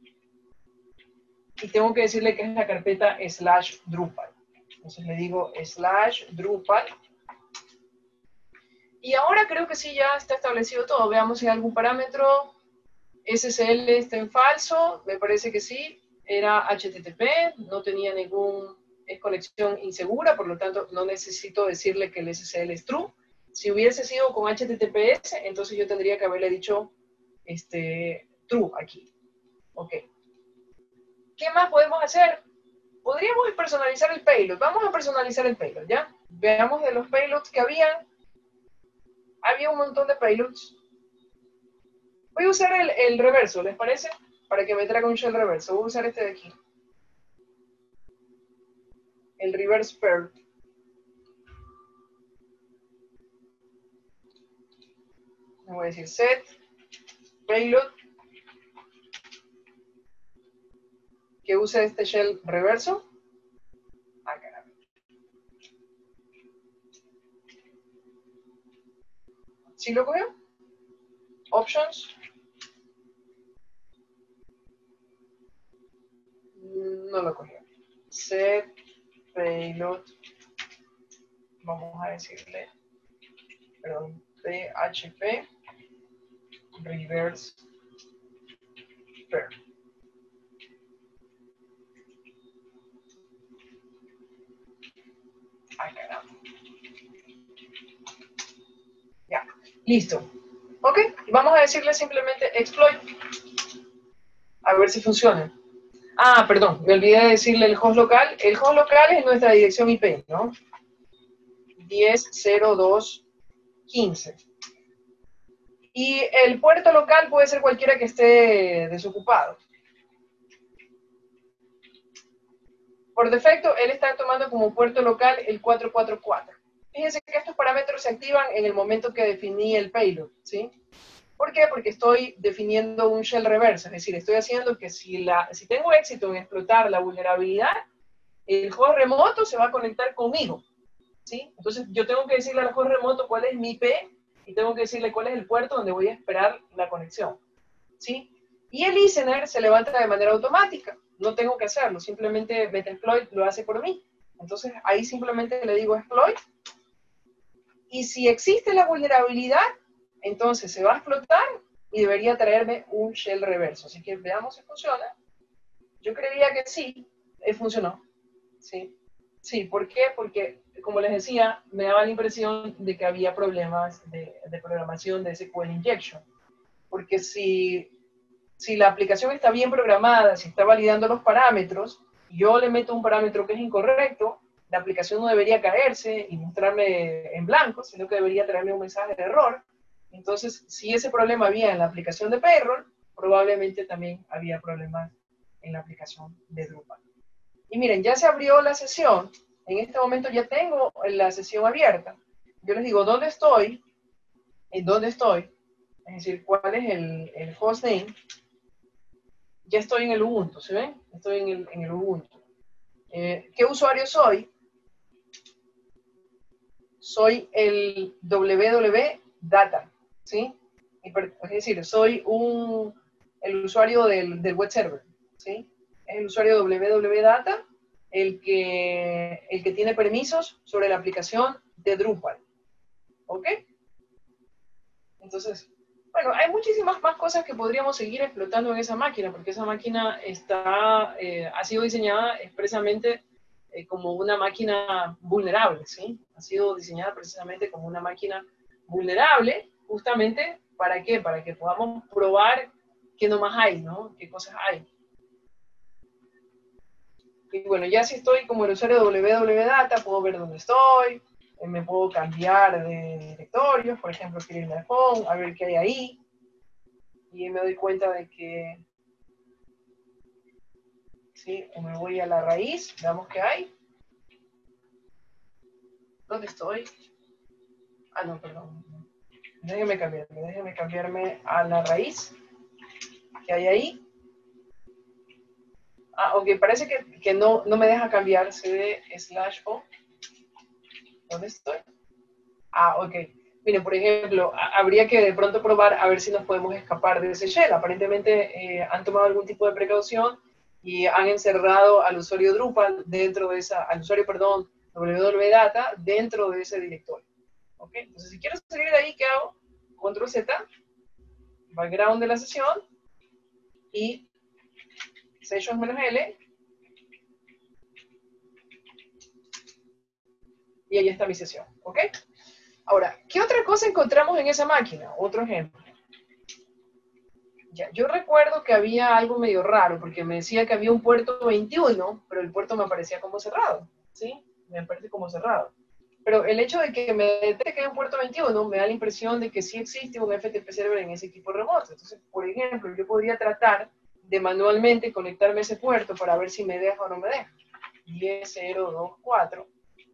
Speaker 2: y tengo que decirle que es la carpeta slash Drupal. Entonces le digo slash Drupal. Y ahora creo que sí ya está establecido todo. Veamos si hay algún parámetro. S S L está en falso. Me parece que sí. Era H T T P. No tenía ningún... Es conexión insegura. Por lo tanto, no necesito decirle que el S S L es true. Si hubiese sido con H T T P S, entonces yo tendría que haberle dicho este, true aquí. Ok. ¿Qué más podemos hacer? Podríamos personalizar el payload. Vamos a personalizar el payload, ¿ya? Veamos de los payloads que había. Había un montón de payloads. Voy a usar el, el reverso, ¿les parece? Para que me traiga un shell reverso. Voy a usar este de aquí. El reverse pair. Le voy a decir set payload. Que use este shell reverso. Ah, caramba. ¿Sí lo cogió? Options. No lo cogió. Set payload. Vamos a decirle, perdón, P H P reverse pair. Ay, caramba. Ya, listo. Ok, vamos a decirle simplemente exploit. A ver si funciona. Ah, perdón, me olvidé de decirle el host local. El host local es nuestra dirección I P, ¿no? diez punto cero punto dos punto quince. Y el puerto local puede ser cualquiera que esté desocupado. Por defecto, él está tomando como puerto local el cuatro cuatro cuatro. Fíjense que estos parámetros se activan en el momento que definí el payload, ¿sí? ¿Por qué? Porque estoy definiendo un shell reverse, es decir, estoy haciendo que si, la, si tengo éxito en explotar la vulnerabilidad, el host remoto se va a conectar conmigo, ¿sí? Entonces yo tengo que decirle al host remoto cuál es mi I P y tengo que decirle cuál es el puerto donde voy a esperar la conexión, ¿sí? Y el listener se levanta de manera automática, no tengo que hacerlo, simplemente Metasploit lo hace por mí. Entonces ahí simplemente le digo exploit, y si existe la vulnerabilidad, entonces se va a explotar y debería traerme un shell reverso. Así que veamos si funciona. Yo creería que sí, eh, funcionó. Sí. Sí, ¿por qué? Porque, como les decía, me daba la impresión de que había problemas de, de programación de S Q L Injection. Porque si, si la aplicación está bien programada, si está validando los parámetros, yo le meto un parámetro que es incorrecto, la aplicación no debería caerse y mostrarme en blanco, sino que debería traerme un mensaje de error. Entonces, si ese problema había en la aplicación de Payroll, probablemente también había problemas en la aplicación de Drupal. Y miren, ya se abrió la sesión. En este momento ya tengo la sesión abierta. Yo les digo, ¿dónde estoy? ¿En dónde estoy? Es decir, ¿cuál es el, el hostname? Ya estoy en el Ubuntu, ¿se ven? Estoy en el, en el Ubuntu. Eh, ¿Qué usuario soy? Soy el W W Data, ¿sí? Es decir, soy un, el usuario del, del web server, ¿sí? Es el usuario W W Data el que, el que tiene permisos sobre la aplicación de Drupal, ¿ok? Entonces, bueno, hay muchísimas más cosas que podríamos seguir explotando en esa máquina, porque esa máquina está, eh, ha sido diseñada expresamente eh, como una máquina vulnerable, ¿sí? Ha sido diseñada precisamente como una máquina vulnerable, justamente, ¿para qué? Para que podamos probar qué nomás hay, ¿no? Qué cosas hay. Y bueno, ya si estoy como el usuario de W W Data, puedo ver dónde estoy, eh, me puedo cambiar de directorios, por ejemplo, quiero irme al home, a ver qué hay ahí, y me doy cuenta de que, sí, o me voy a la raíz, veamos qué hay. ¿Dónde estoy? Ah, no, perdón. Déjeme cambiarme, déjeme cambiarme a la raíz. ¿Qué hay ahí? Ah, ok, parece que, que no, no me deja cambiar. Cd slash o. ¿Dónde estoy? Ah, ok. Miren, por ejemplo, habría que de pronto probar a ver si nos podemos escapar de ese shell. Aparentemente eh, han tomado algún tipo de precaución y han encerrado al usuario Drupal dentro de esa, al usuario, perdón, W W Data dentro de ese directorio. ¿Ok? Entonces, si quiero salir de ahí, ¿qué hago? Control Z, background de la sesión y sessions-L, y ahí está mi sesión. ¿Ok? Ahora, ¿qué otra cosa encontramos en esa máquina? Otro ejemplo. Ya, yo recuerdo que había algo medio raro, porque me decía que había un puerto veintiuno, pero el puerto me aparecía como cerrado, ¿sí? Me aparece como cerrado. Pero el hecho de que me detecte que hay un puerto veintiuno me da la impresión de que sí existe un F T P server en ese equipo remoto. Entonces, por ejemplo, yo podría tratar de manualmente conectarme a ese puerto para ver si me deja o no me deja. diez punto cero punto dos punto cuatro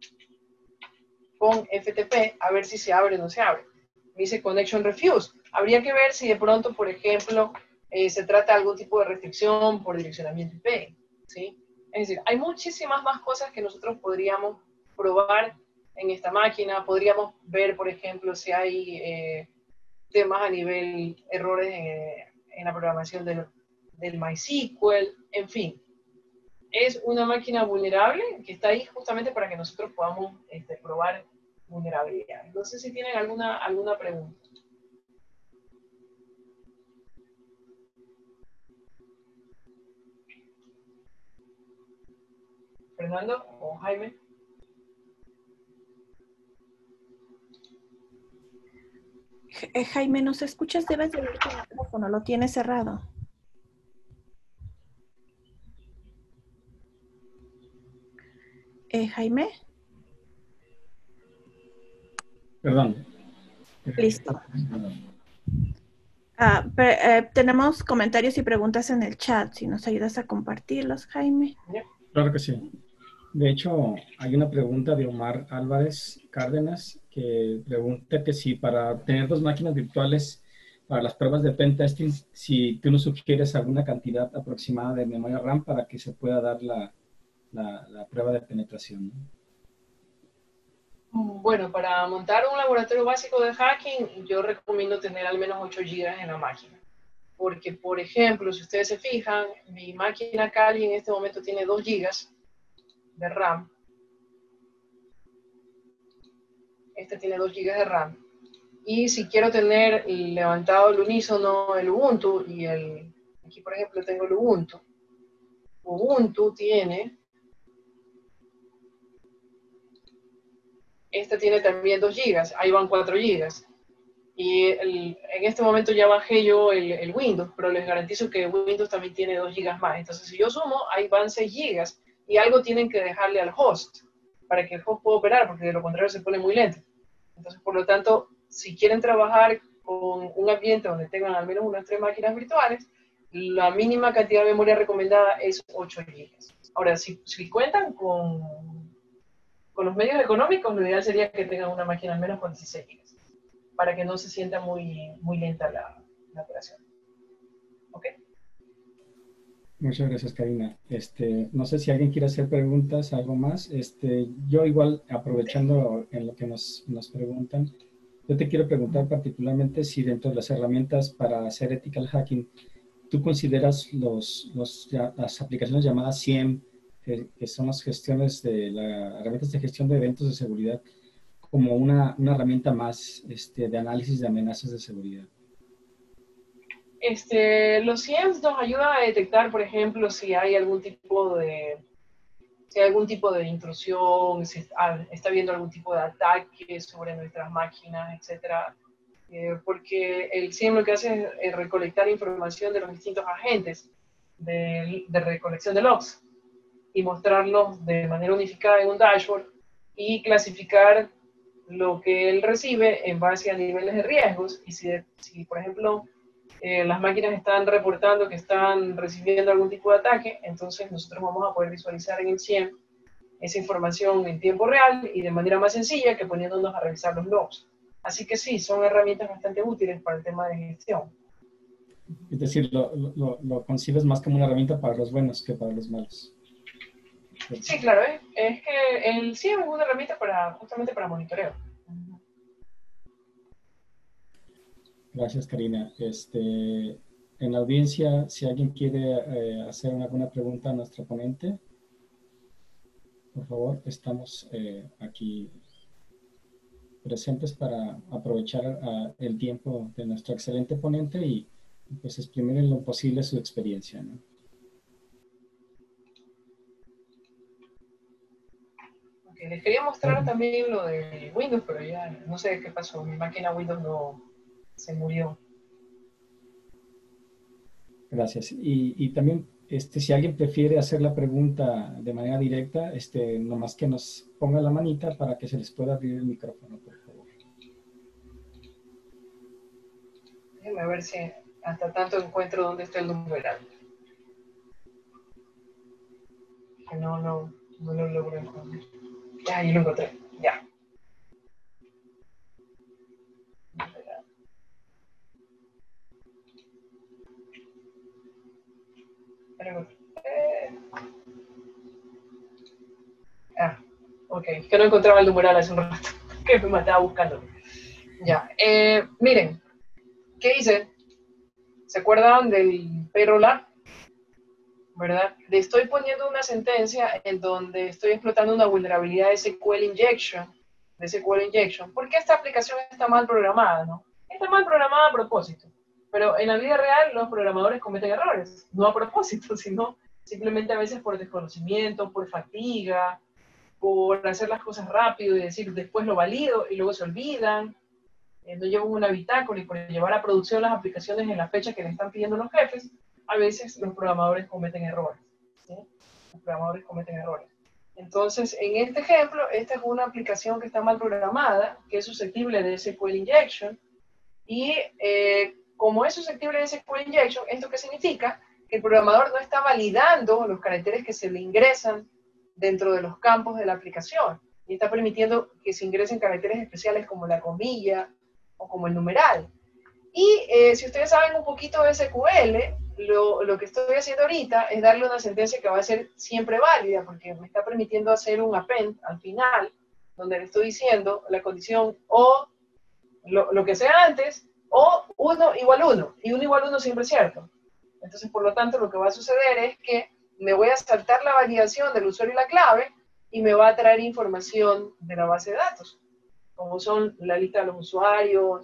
Speaker 2: con F T P, a ver si se abre o no se abre. Me dice Connection Refuse. Habría que ver si de pronto, por ejemplo, eh, se trata de algún tipo de restricción por direccionamiento I P, ¿sí? Es decir, hay muchísimas más cosas que nosotros podríamos probar en esta máquina. Podríamos ver, por ejemplo, si hay eh, temas a nivel, errores en, en la programación del, del MySQL, en fin. Es una máquina vulnerable que está ahí justamente para que nosotros podamos este, probar vulnerabilidad. No sé si tienen alguna, alguna pregunta. Fernando o Jaime.
Speaker 3: Jaime, ¿nos escuchas? Debes de ver tu micrófono, lo tienes cerrado. Eh, Jaime.
Speaker 1: Perdón.
Speaker 3: Listo. Ah, pero, eh, tenemos comentarios y preguntas en el chat. Si nos ayudas a compartirlos, Jaime.
Speaker 1: Claro que sí. De hecho, hay una pregunta de Omar Álvarez Cárdenas que pregunta que si para tener dos máquinas virtuales para las pruebas de pentesting, si tú nos sugieres alguna cantidad aproximada de memoria RAM para que se pueda dar la, la, la prueba de penetración, ¿no?
Speaker 2: Bueno, para montar un laboratorio básico de hacking, yo recomiendo tener al menos ocho gigas en la máquina. Porque, por ejemplo, si ustedes se fijan, mi máquina Kali en este momento tiene dos gigas de RAM. Este tiene dos gigas de RAM. Y si quiero tener levantado el unísono, el Ubuntu, y el, aquí por ejemplo tengo el Ubuntu, Ubuntu tiene, esta tiene también dos gigas, ahí van cuatro gigas. Y el, en este momento ya bajé yo el, el Windows, pero les garantizo que Windows también tiene dos gigas más. Entonces, si yo sumo, ahí van seis gigas. Y algo tienen que dejarle al host para que el host pueda operar, porque de lo contrario se pone muy lento. Entonces, por lo tanto, si quieren trabajar con un ambiente donde tengan al menos unas tres máquinas virtuales, la mínima cantidad de memoria recomendada es ocho gigas. Ahora, si, si cuentan con, con los medios económicos, lo ideal sería que tengan una máquina al menos con dieciséis gigas, para que no se sienta muy, muy lenta la, la operación. ¿Ok?
Speaker 1: Muchas gracias, Karina. Este, no sé si alguien quiere hacer preguntas, algo más. Este, yo igual, aprovechando en lo que nos, nos preguntan, yo te quiero preguntar particularmente si dentro de las herramientas para hacer ethical hacking, tú consideras los, los, ya, las aplicaciones llamadas S I E M, que, que son las gestiones de las herramientas de gestión de eventos de seguridad, como una, una herramienta más este, de análisis de amenazas de seguridad.
Speaker 2: Este, los S I E Ms nos ayudan a detectar, por ejemplo, si hay algún tipo de, si hay algún tipo de intrusión, si está, está habiendo algún tipo de ataque sobre nuestras máquinas, etcétera. Eh, porque el S I E M lo que hace es, es recolectar información de los distintos agentes de, de recolección de logs y mostrarlos de manera unificada en un dashboard y clasificar lo que él recibe en base a niveles de riesgos. Y si, si por ejemplo, eh, las máquinas están reportando que están recibiendo algún tipo de ataque, entonces nosotros vamos a poder visualizar en el S I E M esa información en tiempo real y de manera más sencilla que poniéndonos a revisar los logs. Así que sí, son herramientas bastante útiles para el tema de gestión.
Speaker 1: Es decir, lo, lo, lo concibes más como una herramienta para los buenos que para los malos.
Speaker 2: Sí, claro, ¿eh? Es que el S I E M es una herramienta para, justamente para monitoreo.
Speaker 1: Gracias, Karina. Este, en la audiencia, si alguien quiere eh, hacer alguna pregunta a nuestro ponente, por favor, estamos eh, aquí presentes para aprovechar uh, el tiempo de nuestro excelente ponente y pues exprimir en lo posible su experiencia, ¿no?
Speaker 2: Okay, les quería mostrar también lo de Windows, pero ya no sé qué pasó. Mi máquina Windows no se murió.
Speaker 1: Gracias. Y, y también, este, si alguien prefiere hacer la pregunta de manera directa, este, nomás que nos ponga la manita para que se les pueda abrir el micrófono, por favor.
Speaker 2: Déjenme ver si hasta tanto encuentro dónde está el numeral. Que no, no, no lo logro encontrar. Ya, ahí lo encontré. Ya. Eh. Ah, ok. Que no encontraba el numeral hace un rato. Que me mataba buscándolo. Ya. Eh, miren. ¿Qué hice? ¿Se acuerdan del payroll? ¿Verdad? Le estoy poniendo una sentencia en donde estoy explotando una vulnerabilidad de S Q L injection, de S Q L injection, porque esta aplicación está mal programada, ¿no? Está mal programada a propósito, pero en la vida real los programadores cometen errores, no a propósito, sino simplemente a veces por desconocimiento, por fatiga, por hacer las cosas rápido y decir después lo valido y luego se olvidan, eh, no llevan una bitácora y por llevar a producción las aplicaciones en la fecha que le están pidiendo los jefes, a veces los programadores cometen errores, ¿sí? Los programadores cometen errores. Entonces, en este ejemplo, esta es una aplicación que está mal programada, que es susceptible de S Q L injection, y eh, como es susceptible de S Q L injection, ¿esto qué significa? Que el programador no está validando los caracteres que se le ingresan dentro de los campos de la aplicación, y está permitiendo que se ingresen caracteres especiales como la comilla o como el numeral. Y eh, si ustedes saben un poquito de S Q L, lo, lo que estoy haciendo ahorita es darle una sentencia que va a ser siempre válida, porque me está permitiendo hacer un append al final, donde le estoy diciendo la condición o lo, lo que sea antes, o uno igual uno, y uno igual uno siempre es cierto. Entonces, por lo tanto, lo que va a suceder es que me voy a saltar la validación del usuario y la clave, y me va a traer información de la base de datos, como son la lista de los usuarios,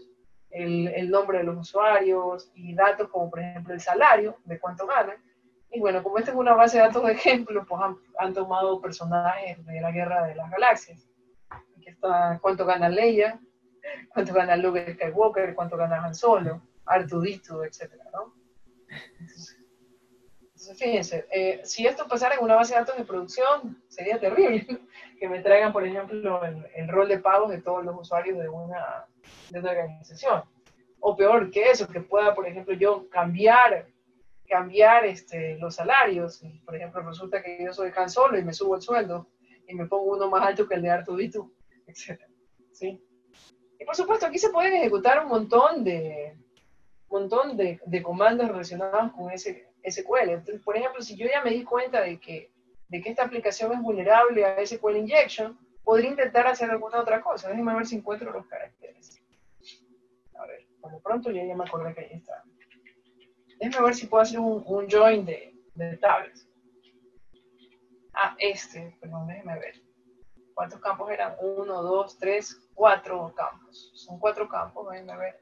Speaker 2: el, el nombre de los usuarios y datos como por ejemplo el salario, de cuánto ganan. Y bueno, como esta es una base de datos de ejemplo, pues han, han tomado personajes de la Guerra de las Galaxias. Aquí está cuánto gana Leia, cuánto gana Luke Skywalker, cuánto gana Han Solo, Artudito, etcétera, ¿no? Entonces, entonces fíjense, eh, si esto pasara en una base de datos de producción, sería terrible que me traigan, por ejemplo, el, el rol de pagos de todos los usuarios de una, de una organización. O peor que eso, que pueda, por ejemplo, yo cambiar cambiar este, los salarios. Y, por ejemplo, resulta que yo soy Han Solo y me subo el sueldo y me pongo uno más alto que el de Artudito, etcétera. ¿Sí? Y por supuesto, aquí se pueden ejecutar un montón de, montón de, de comandos relacionados con ese S Q L. Entonces, por ejemplo, si yo ya me di cuenta de que, de que esta aplicación es vulnerable a S Q L Injection, podría intentar hacer alguna otra cosa. Déjenme ver si encuentro los caracteres. A ver, por lo pronto ya, ya me acordé que ahí está. Déjame ver si puedo hacer un, un join de, de tablets. Ah, este, perdón, déjeme ver. ¿Cuántos campos eran? Uno, dos, tres, cuatro campos. Son cuatro campos, déjeme ver.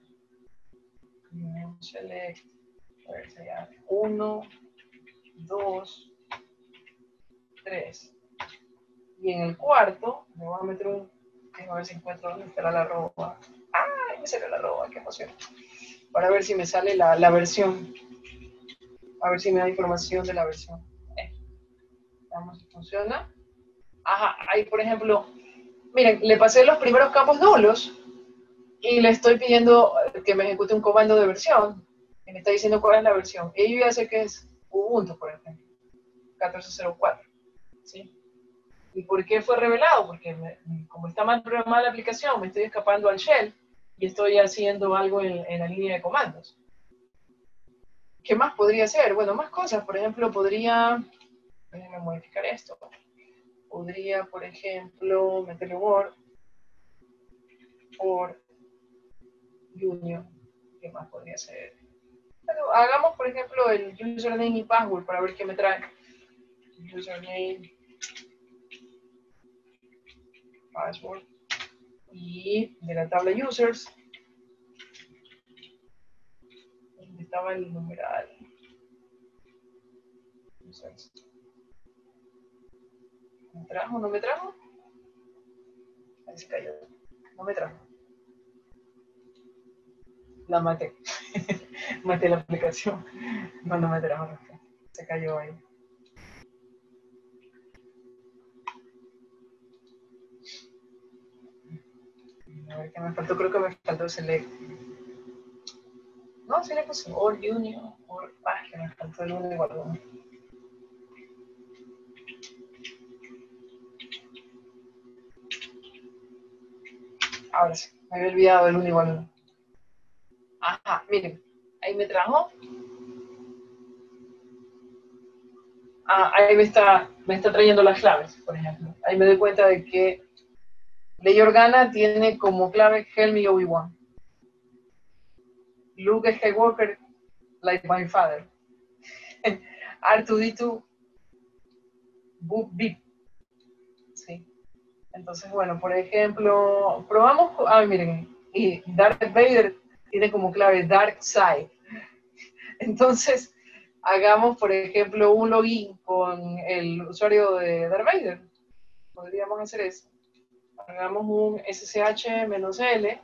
Speaker 2: Select. A ver, sería uno, dos, tres. Y en el cuarto, me voy a meter un. Déjame ver si encuentro dónde estará la arroba. ¡Ah! Me sale la arroba, qué emoción. Para ver si me sale la, la versión. A ver si me da información de la versión. Eh, veamos si funciona. Ajá, ahí por ejemplo, miren, le pasé los primeros campos nulos y le estoy pidiendo que me ejecute un comando de versión. Y me está diciendo cuál es la versión. Y yo ya sé que es Ubuntu, por ejemplo, catorce cero cuatro. ¿Sí? ¿Y por qué fue revelado? Porque me, como está mal programada la aplicación, me estoy escapando al shell y estoy haciendo algo en, en la línea de comandos. ¿Qué más podría hacer? Bueno, más cosas. Por ejemplo, podría... Déjenme modificar esto. Podría, por ejemplo, meterle Word por Junior. ¿Qué más podría ser? Bueno, hagamos, por ejemplo, el username y password para ver qué me trae. Username, password. Y de la tabla users, donde estaba el numeral. Users. ¿Me trajo? ¿No me trajo? Ahí se cayó. No me trajo. La maté. Maté la aplicación. No, no me trajo. Se cayó ahí. A ver qué me faltó. Creo que me faltó select. No, select pues or union. Or, ah, que me faltó el uno igual uno. Ahora sí. Me había olvidado el uno igual uno. Ajá, miren. Ahí me trajo. Ah, ahí me está, me está trayendo las claves, por ejemplo. Ahí me doy cuenta de que Leia Organa tiene como clave Helm y Obi-Wan. Luke Skywalker, like my father. R two D two, Boop Beep. Sí. Entonces, bueno, por ejemplo, probamos, ah, miren, y Darth Vader tiene como clave Dark Side. Entonces, hagamos, por ejemplo, un login con el usuario de Darth Vader. Podríamos hacer eso. Hagamos un S S H-L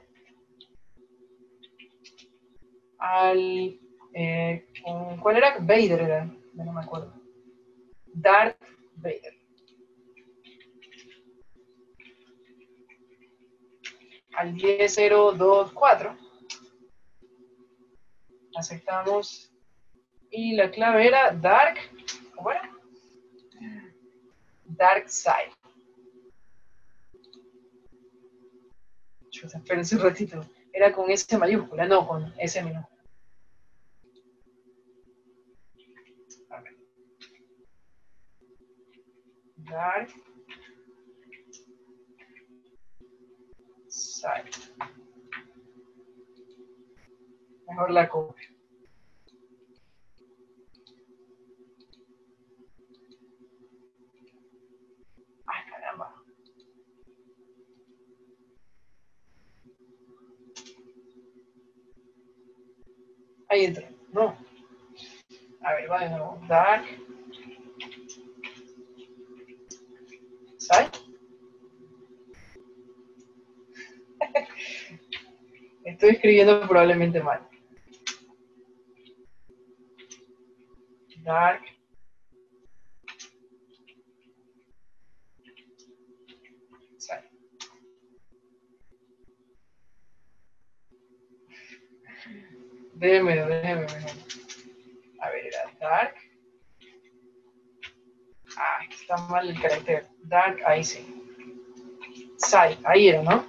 Speaker 2: al... Eh, ¿cuál era? Vader era, no me acuerdo. Darth Vader. Al diez cero dos cuatro. Aceptamos. Y la clave era Dark... ¿Cómo era? Dark Side. Chuta, espérense un ratito. Era con S mayúscula, no con S minúscula. A ver. Dark Side. Mejor la copio. Ay, caramba. Ahí entró. No. A ver, va de nuevo. Dark. Site. Estoy escribiendo probablemente mal. Dark. Site. Déjeme, déjeme, déjeme. A ver, era dark. Ah, está mal el carácter. Dark, ahí sí. Side, ahí era, ¿no?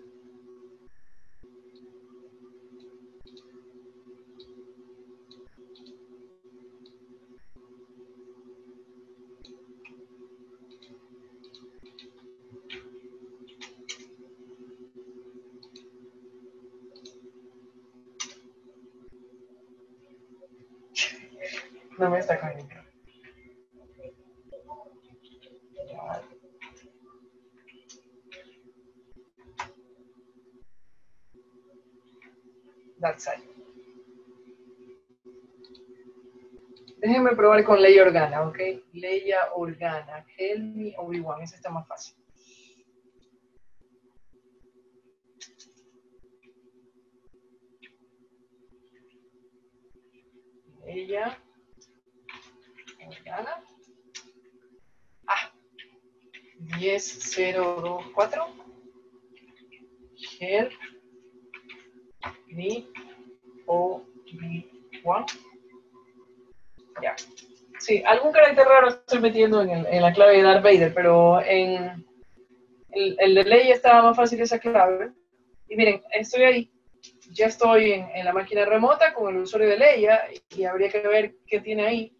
Speaker 2: No me está cayendo. That side. Déjenme probar con Leia Organa, ¿ok? Leia Organa. Help me, Obi-Wan. Ese está más fácil. Leia Organa. Ah. diez cero dos cuatro. Help me, Obi-Wan. Ya. Sí, algún carácter raro estoy metiendo en, el, en la clave de Darth Vader, pero en el, el de Leia estaba más fácil esa clave. Y miren, estoy ahí. Ya estoy en, en la máquina remota con el usuario de Leia y habría que ver qué tiene ahí.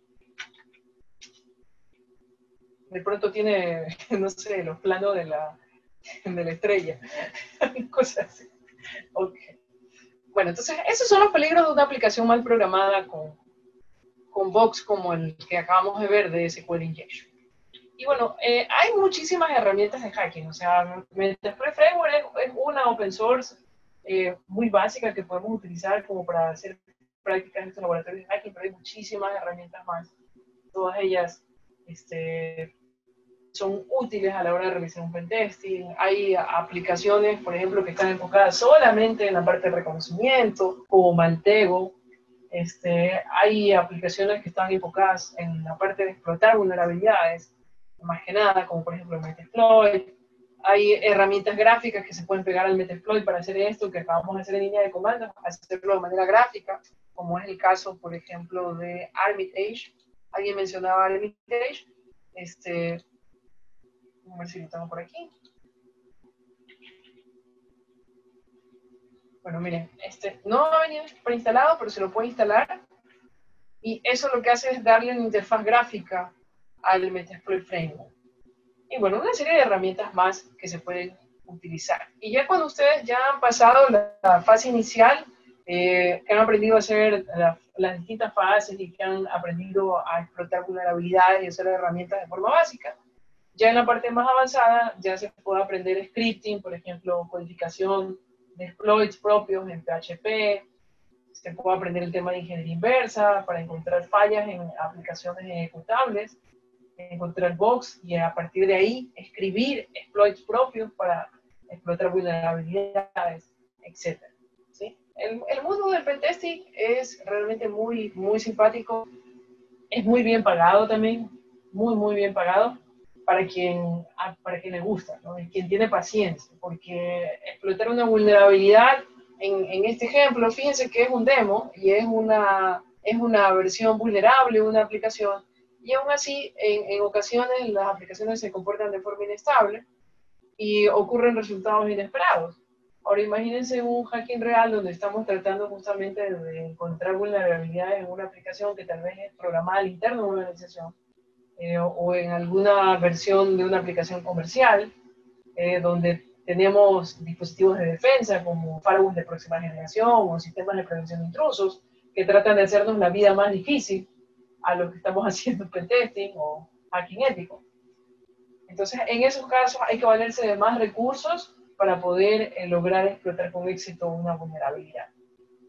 Speaker 2: De pronto tiene, no sé, los planos de la, de la estrella. Cosas así. Ok. Bueno, entonces esos son los peligros de una aplicación mal programada con, con bugs como el que acabamos de ver de S Q L Injection. Y bueno, eh, hay muchísimas herramientas de hacking. O sea, Metasploit Framework es, es una open source eh, muy básica que podemos utilizar como para hacer prácticas en estos laboratorios de hacking, pero hay muchísimas herramientas más. Todas ellas este, son útiles a la hora de realizar un pentesting. Hay aplicaciones, por ejemplo, que están enfocadas solamente en la parte de reconocimiento, como Maltego. Este, hay aplicaciones que están enfocadas en la parte de explotar vulnerabilidades, más que nada, como por ejemplo Metasploit. Hay herramientas gráficas que se pueden pegar al Metasploit para hacer esto, que acabamos de hacer en línea de comandos, hacerlo de manera gráfica, como es el caso, por ejemplo, de Armitage. Alguien mencionaba Armitage. Este, a ver si lo tengo por aquí. Bueno, miren, este no va a venir preinstalado, pero se lo puede instalar. Y eso lo que hace es darle una interfaz gráfica al Metasploit Framework. Y bueno, una serie de herramientas más que se pueden utilizar. Y ya cuando ustedes ya han pasado la, la fase inicial, eh, que han aprendido a hacer la, las distintas fases y que han aprendido a explotar vulnerabilidades y hacer herramientas de forma básica, ya en la parte más avanzada ya se puede aprender scripting, por ejemplo, codificación de exploits propios en P H P, se puede aprender el tema de ingeniería inversa para encontrar fallas en aplicaciones ejecutables, encontrar bugs y a partir de ahí escribir exploits propios para explotar vulnerabilidades, etcétera. ¿Sí? El, el mundo del pentesting es realmente muy, muy simpático, es muy bien pagado también, muy, muy bien pagado para quien, para quien le gusta, ¿no? Y quien tiene paciencia, porque explotar una vulnerabilidad, en, en este ejemplo, fíjense que es un demo y es una, es una versión vulnerable de una aplicación, y aún así, en, en ocasiones las aplicaciones se comportan de forma inestable y ocurren resultados inesperados. Ahora imagínense un hacking real donde estamos tratando justamente de encontrar vulnerabilidades en una aplicación que tal vez es programada al interno de una organización, eh, o en alguna versión de una aplicación comercial, eh, donde tenemos dispositivos de defensa como firewalls de próxima generación o sistemas de prevención de intrusos que tratan de hacernos la vida más difícil a los que estamos haciendo pentesting o hacking ético. Entonces, en esos casos hay que valerse de más recursos para poder eh, lograr explotar con éxito una vulnerabilidad.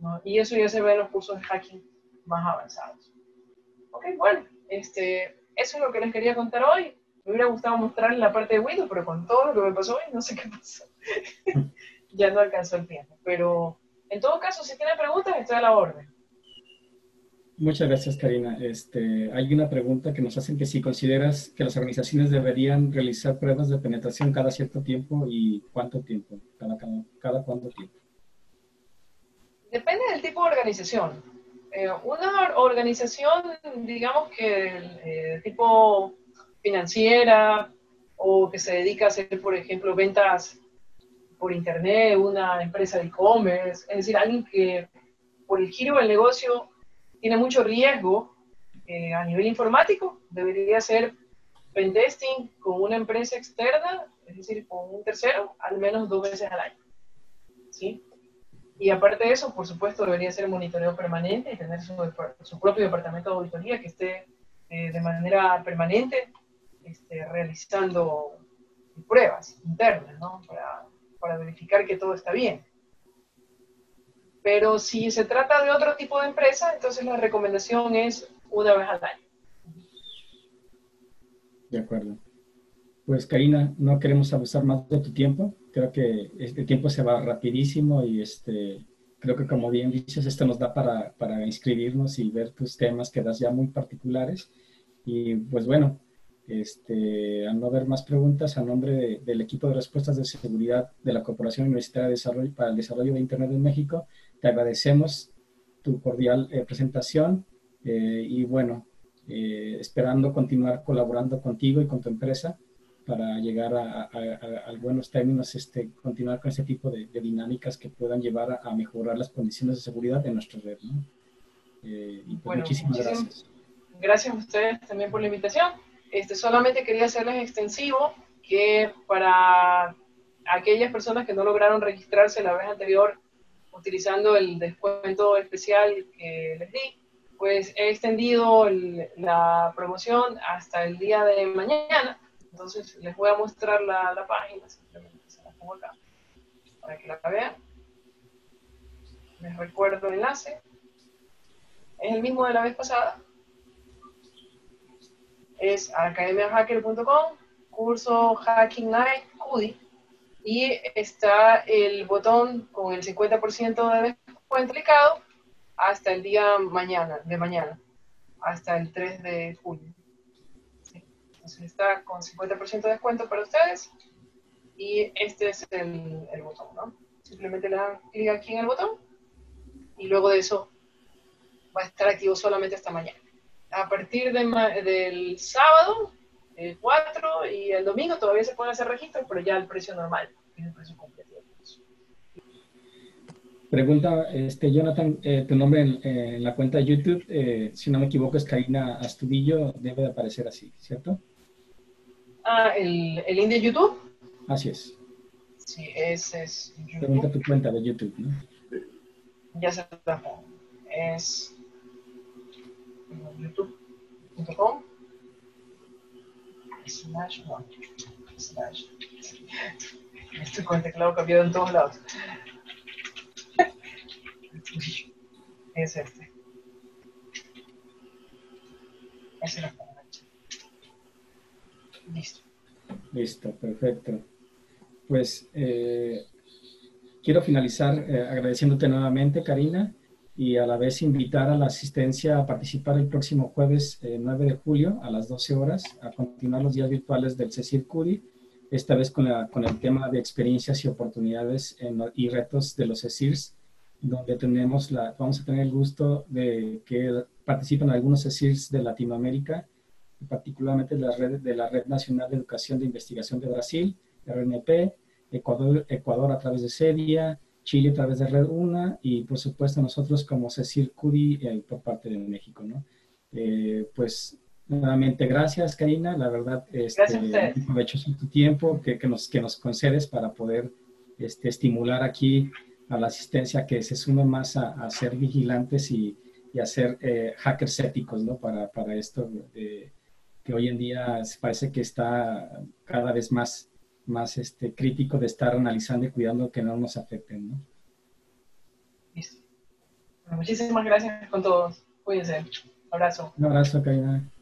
Speaker 2: ¿no? Y eso ya se ve en los cursos de hacking más avanzados. Ok, bueno, este, eso es lo que les quería contar hoy. Me hubiera gustado mostrarles la parte de Windows, pero con todo lo que me pasó hoy, no sé qué pasó. Ya no alcanzó el tiempo. Pero en todo caso, si tienen preguntas, estoy a la orden.
Speaker 1: Muchas gracias, Karina. Este, hay una pregunta que nos hacen que si consideras que las organizaciones deberían realizar pruebas de penetración cada cierto tiempo y cuánto tiempo, cada, cada, cada cuánto tiempo.
Speaker 2: Depende del tipo de organización. Eh, una organización, digamos que eh, tipo financiera o que se dedica a hacer, por ejemplo, ventas por internet, una empresa de e-commerce, es decir, alguien que por el giro del negocio tiene mucho riesgo eh, a nivel informático, debería hacer pentesting con una empresa externa, es decir, con un tercero, al menos dos veces al año. ¿Sí? Y aparte de eso, por supuesto, debería ser monitoreo permanente y tener su, su propio departamento de auditoría que esté eh, de manera permanente este, realizando pruebas internas, ¿no? Para, para verificar que todo está bien. Pero si se trata de otro tipo de empresa, entonces la recomendación es una vez al año.
Speaker 1: De acuerdo. Pues, Karina, no queremos abusar más de tu tiempo. Creo que este tiempo se va rapidísimo y este, creo que, como bien dices, esto nos da para, para inscribirnos y ver tus temas que das ya muy particulares. Y pues bueno, este, al no haber más preguntas, a nombre de, del equipo de respuestas de seguridad de la Corporación Universitaria de Desarrollo para el Desarrollo de Internet en México, te agradecemos tu cordial eh, presentación eh, y bueno, eh, esperando continuar colaborando contigo y con tu empresa para llegar a, a, a, a buenos términos, este, continuar con ese tipo de, de dinámicas que puedan llevar a, a mejorar las condiciones de seguridad de nuestra red, ¿no? Eh, y pues
Speaker 2: bueno,
Speaker 1: muchísimas gracias.
Speaker 2: Gracias a ustedes también por la invitación. Este, solamente quería hacerles extensivo que para aquellas personas que no lograron registrarse la vez anterior utilizando el descuento especial que les di, pues he extendido el, la promoción hasta el día de mañana. Entonces les voy a mostrar la, la página, simplemente se la pongo acá para que la vean. Les recuerdo el enlace. Es el mismo de la vez pasada. Es academia hacker punto com, curso Hacking Night C U D I, y está el botón con el cincuenta por ciento de descuento aplicado hasta el día mañana, de mañana, hasta el tres de julio. ¿Sí? Entonces está con cincuenta por ciento de descuento para ustedes y este es el, el botón, ¿no? Simplemente le dan clic aquí en el botón y luego de eso va a estar activo solamente hasta mañana. A partir de, del sábado, el cuatro y el domingo todavía se pueden hacer registros, pero ya el precio normal, es el precio completo.
Speaker 1: Pregunta, este, Jonathan, eh, tu nombre en, eh, en la cuenta de YouTube, eh, si no me equivoco, es Karina Astudillo, debe de aparecer así, ¿cierto?
Speaker 2: Ah, ¿el, el link de YouTube?
Speaker 1: Así es.
Speaker 2: Sí, ese es YouTube.
Speaker 1: Pregunta tu cuenta de YouTube, ¿no?
Speaker 2: Ya se la pongo. Es youtube punto com slash one slash. Estoy con el teclado cambiado en todos lados. Es este. Ese lo pongo. Listo.
Speaker 1: Listo, perfecto. Pues eh, quiero finalizar eh, agradeciéndote nuevamente, Karina, y a la vez invitar a la asistencia a participar el próximo jueves eh, nueve de julio a las doce horas, a continuar los días virtuales del CECIR C U D I, esta vez con, la, con el tema de experiencias y oportunidades en, y retos de los CECIRs, donde tenemos la, vamos a tener el gusto de que participen algunos CECIRs de Latinoamérica, particularmente de la Red, de la Red Nacional de Educación de Investigación de Brasil, R N P, Ecuador, Ecuador a través de CEDIA, Chile a través de Red UNA y, por supuesto, nosotros como CECIR C U D I eh, por parte de México, ¿no? Eh, pues, nuevamente, gracias, Karina. La verdad, este, muy provechoso tu tiempo que, que, nos, que nos concedes para poder este, estimular aquí a la asistencia que se sume más a, a ser vigilantes y, y a ser eh, hackers éticos, ¿no? Para, para esto eh, que hoy en día parece que está cada vez más más este, crítico de estar analizando y cuidando que no nos afecten, ¿no?
Speaker 2: Listo. Muchísimas gracias con todos. Cuídense. Un abrazo.
Speaker 1: Un abrazo, Karina.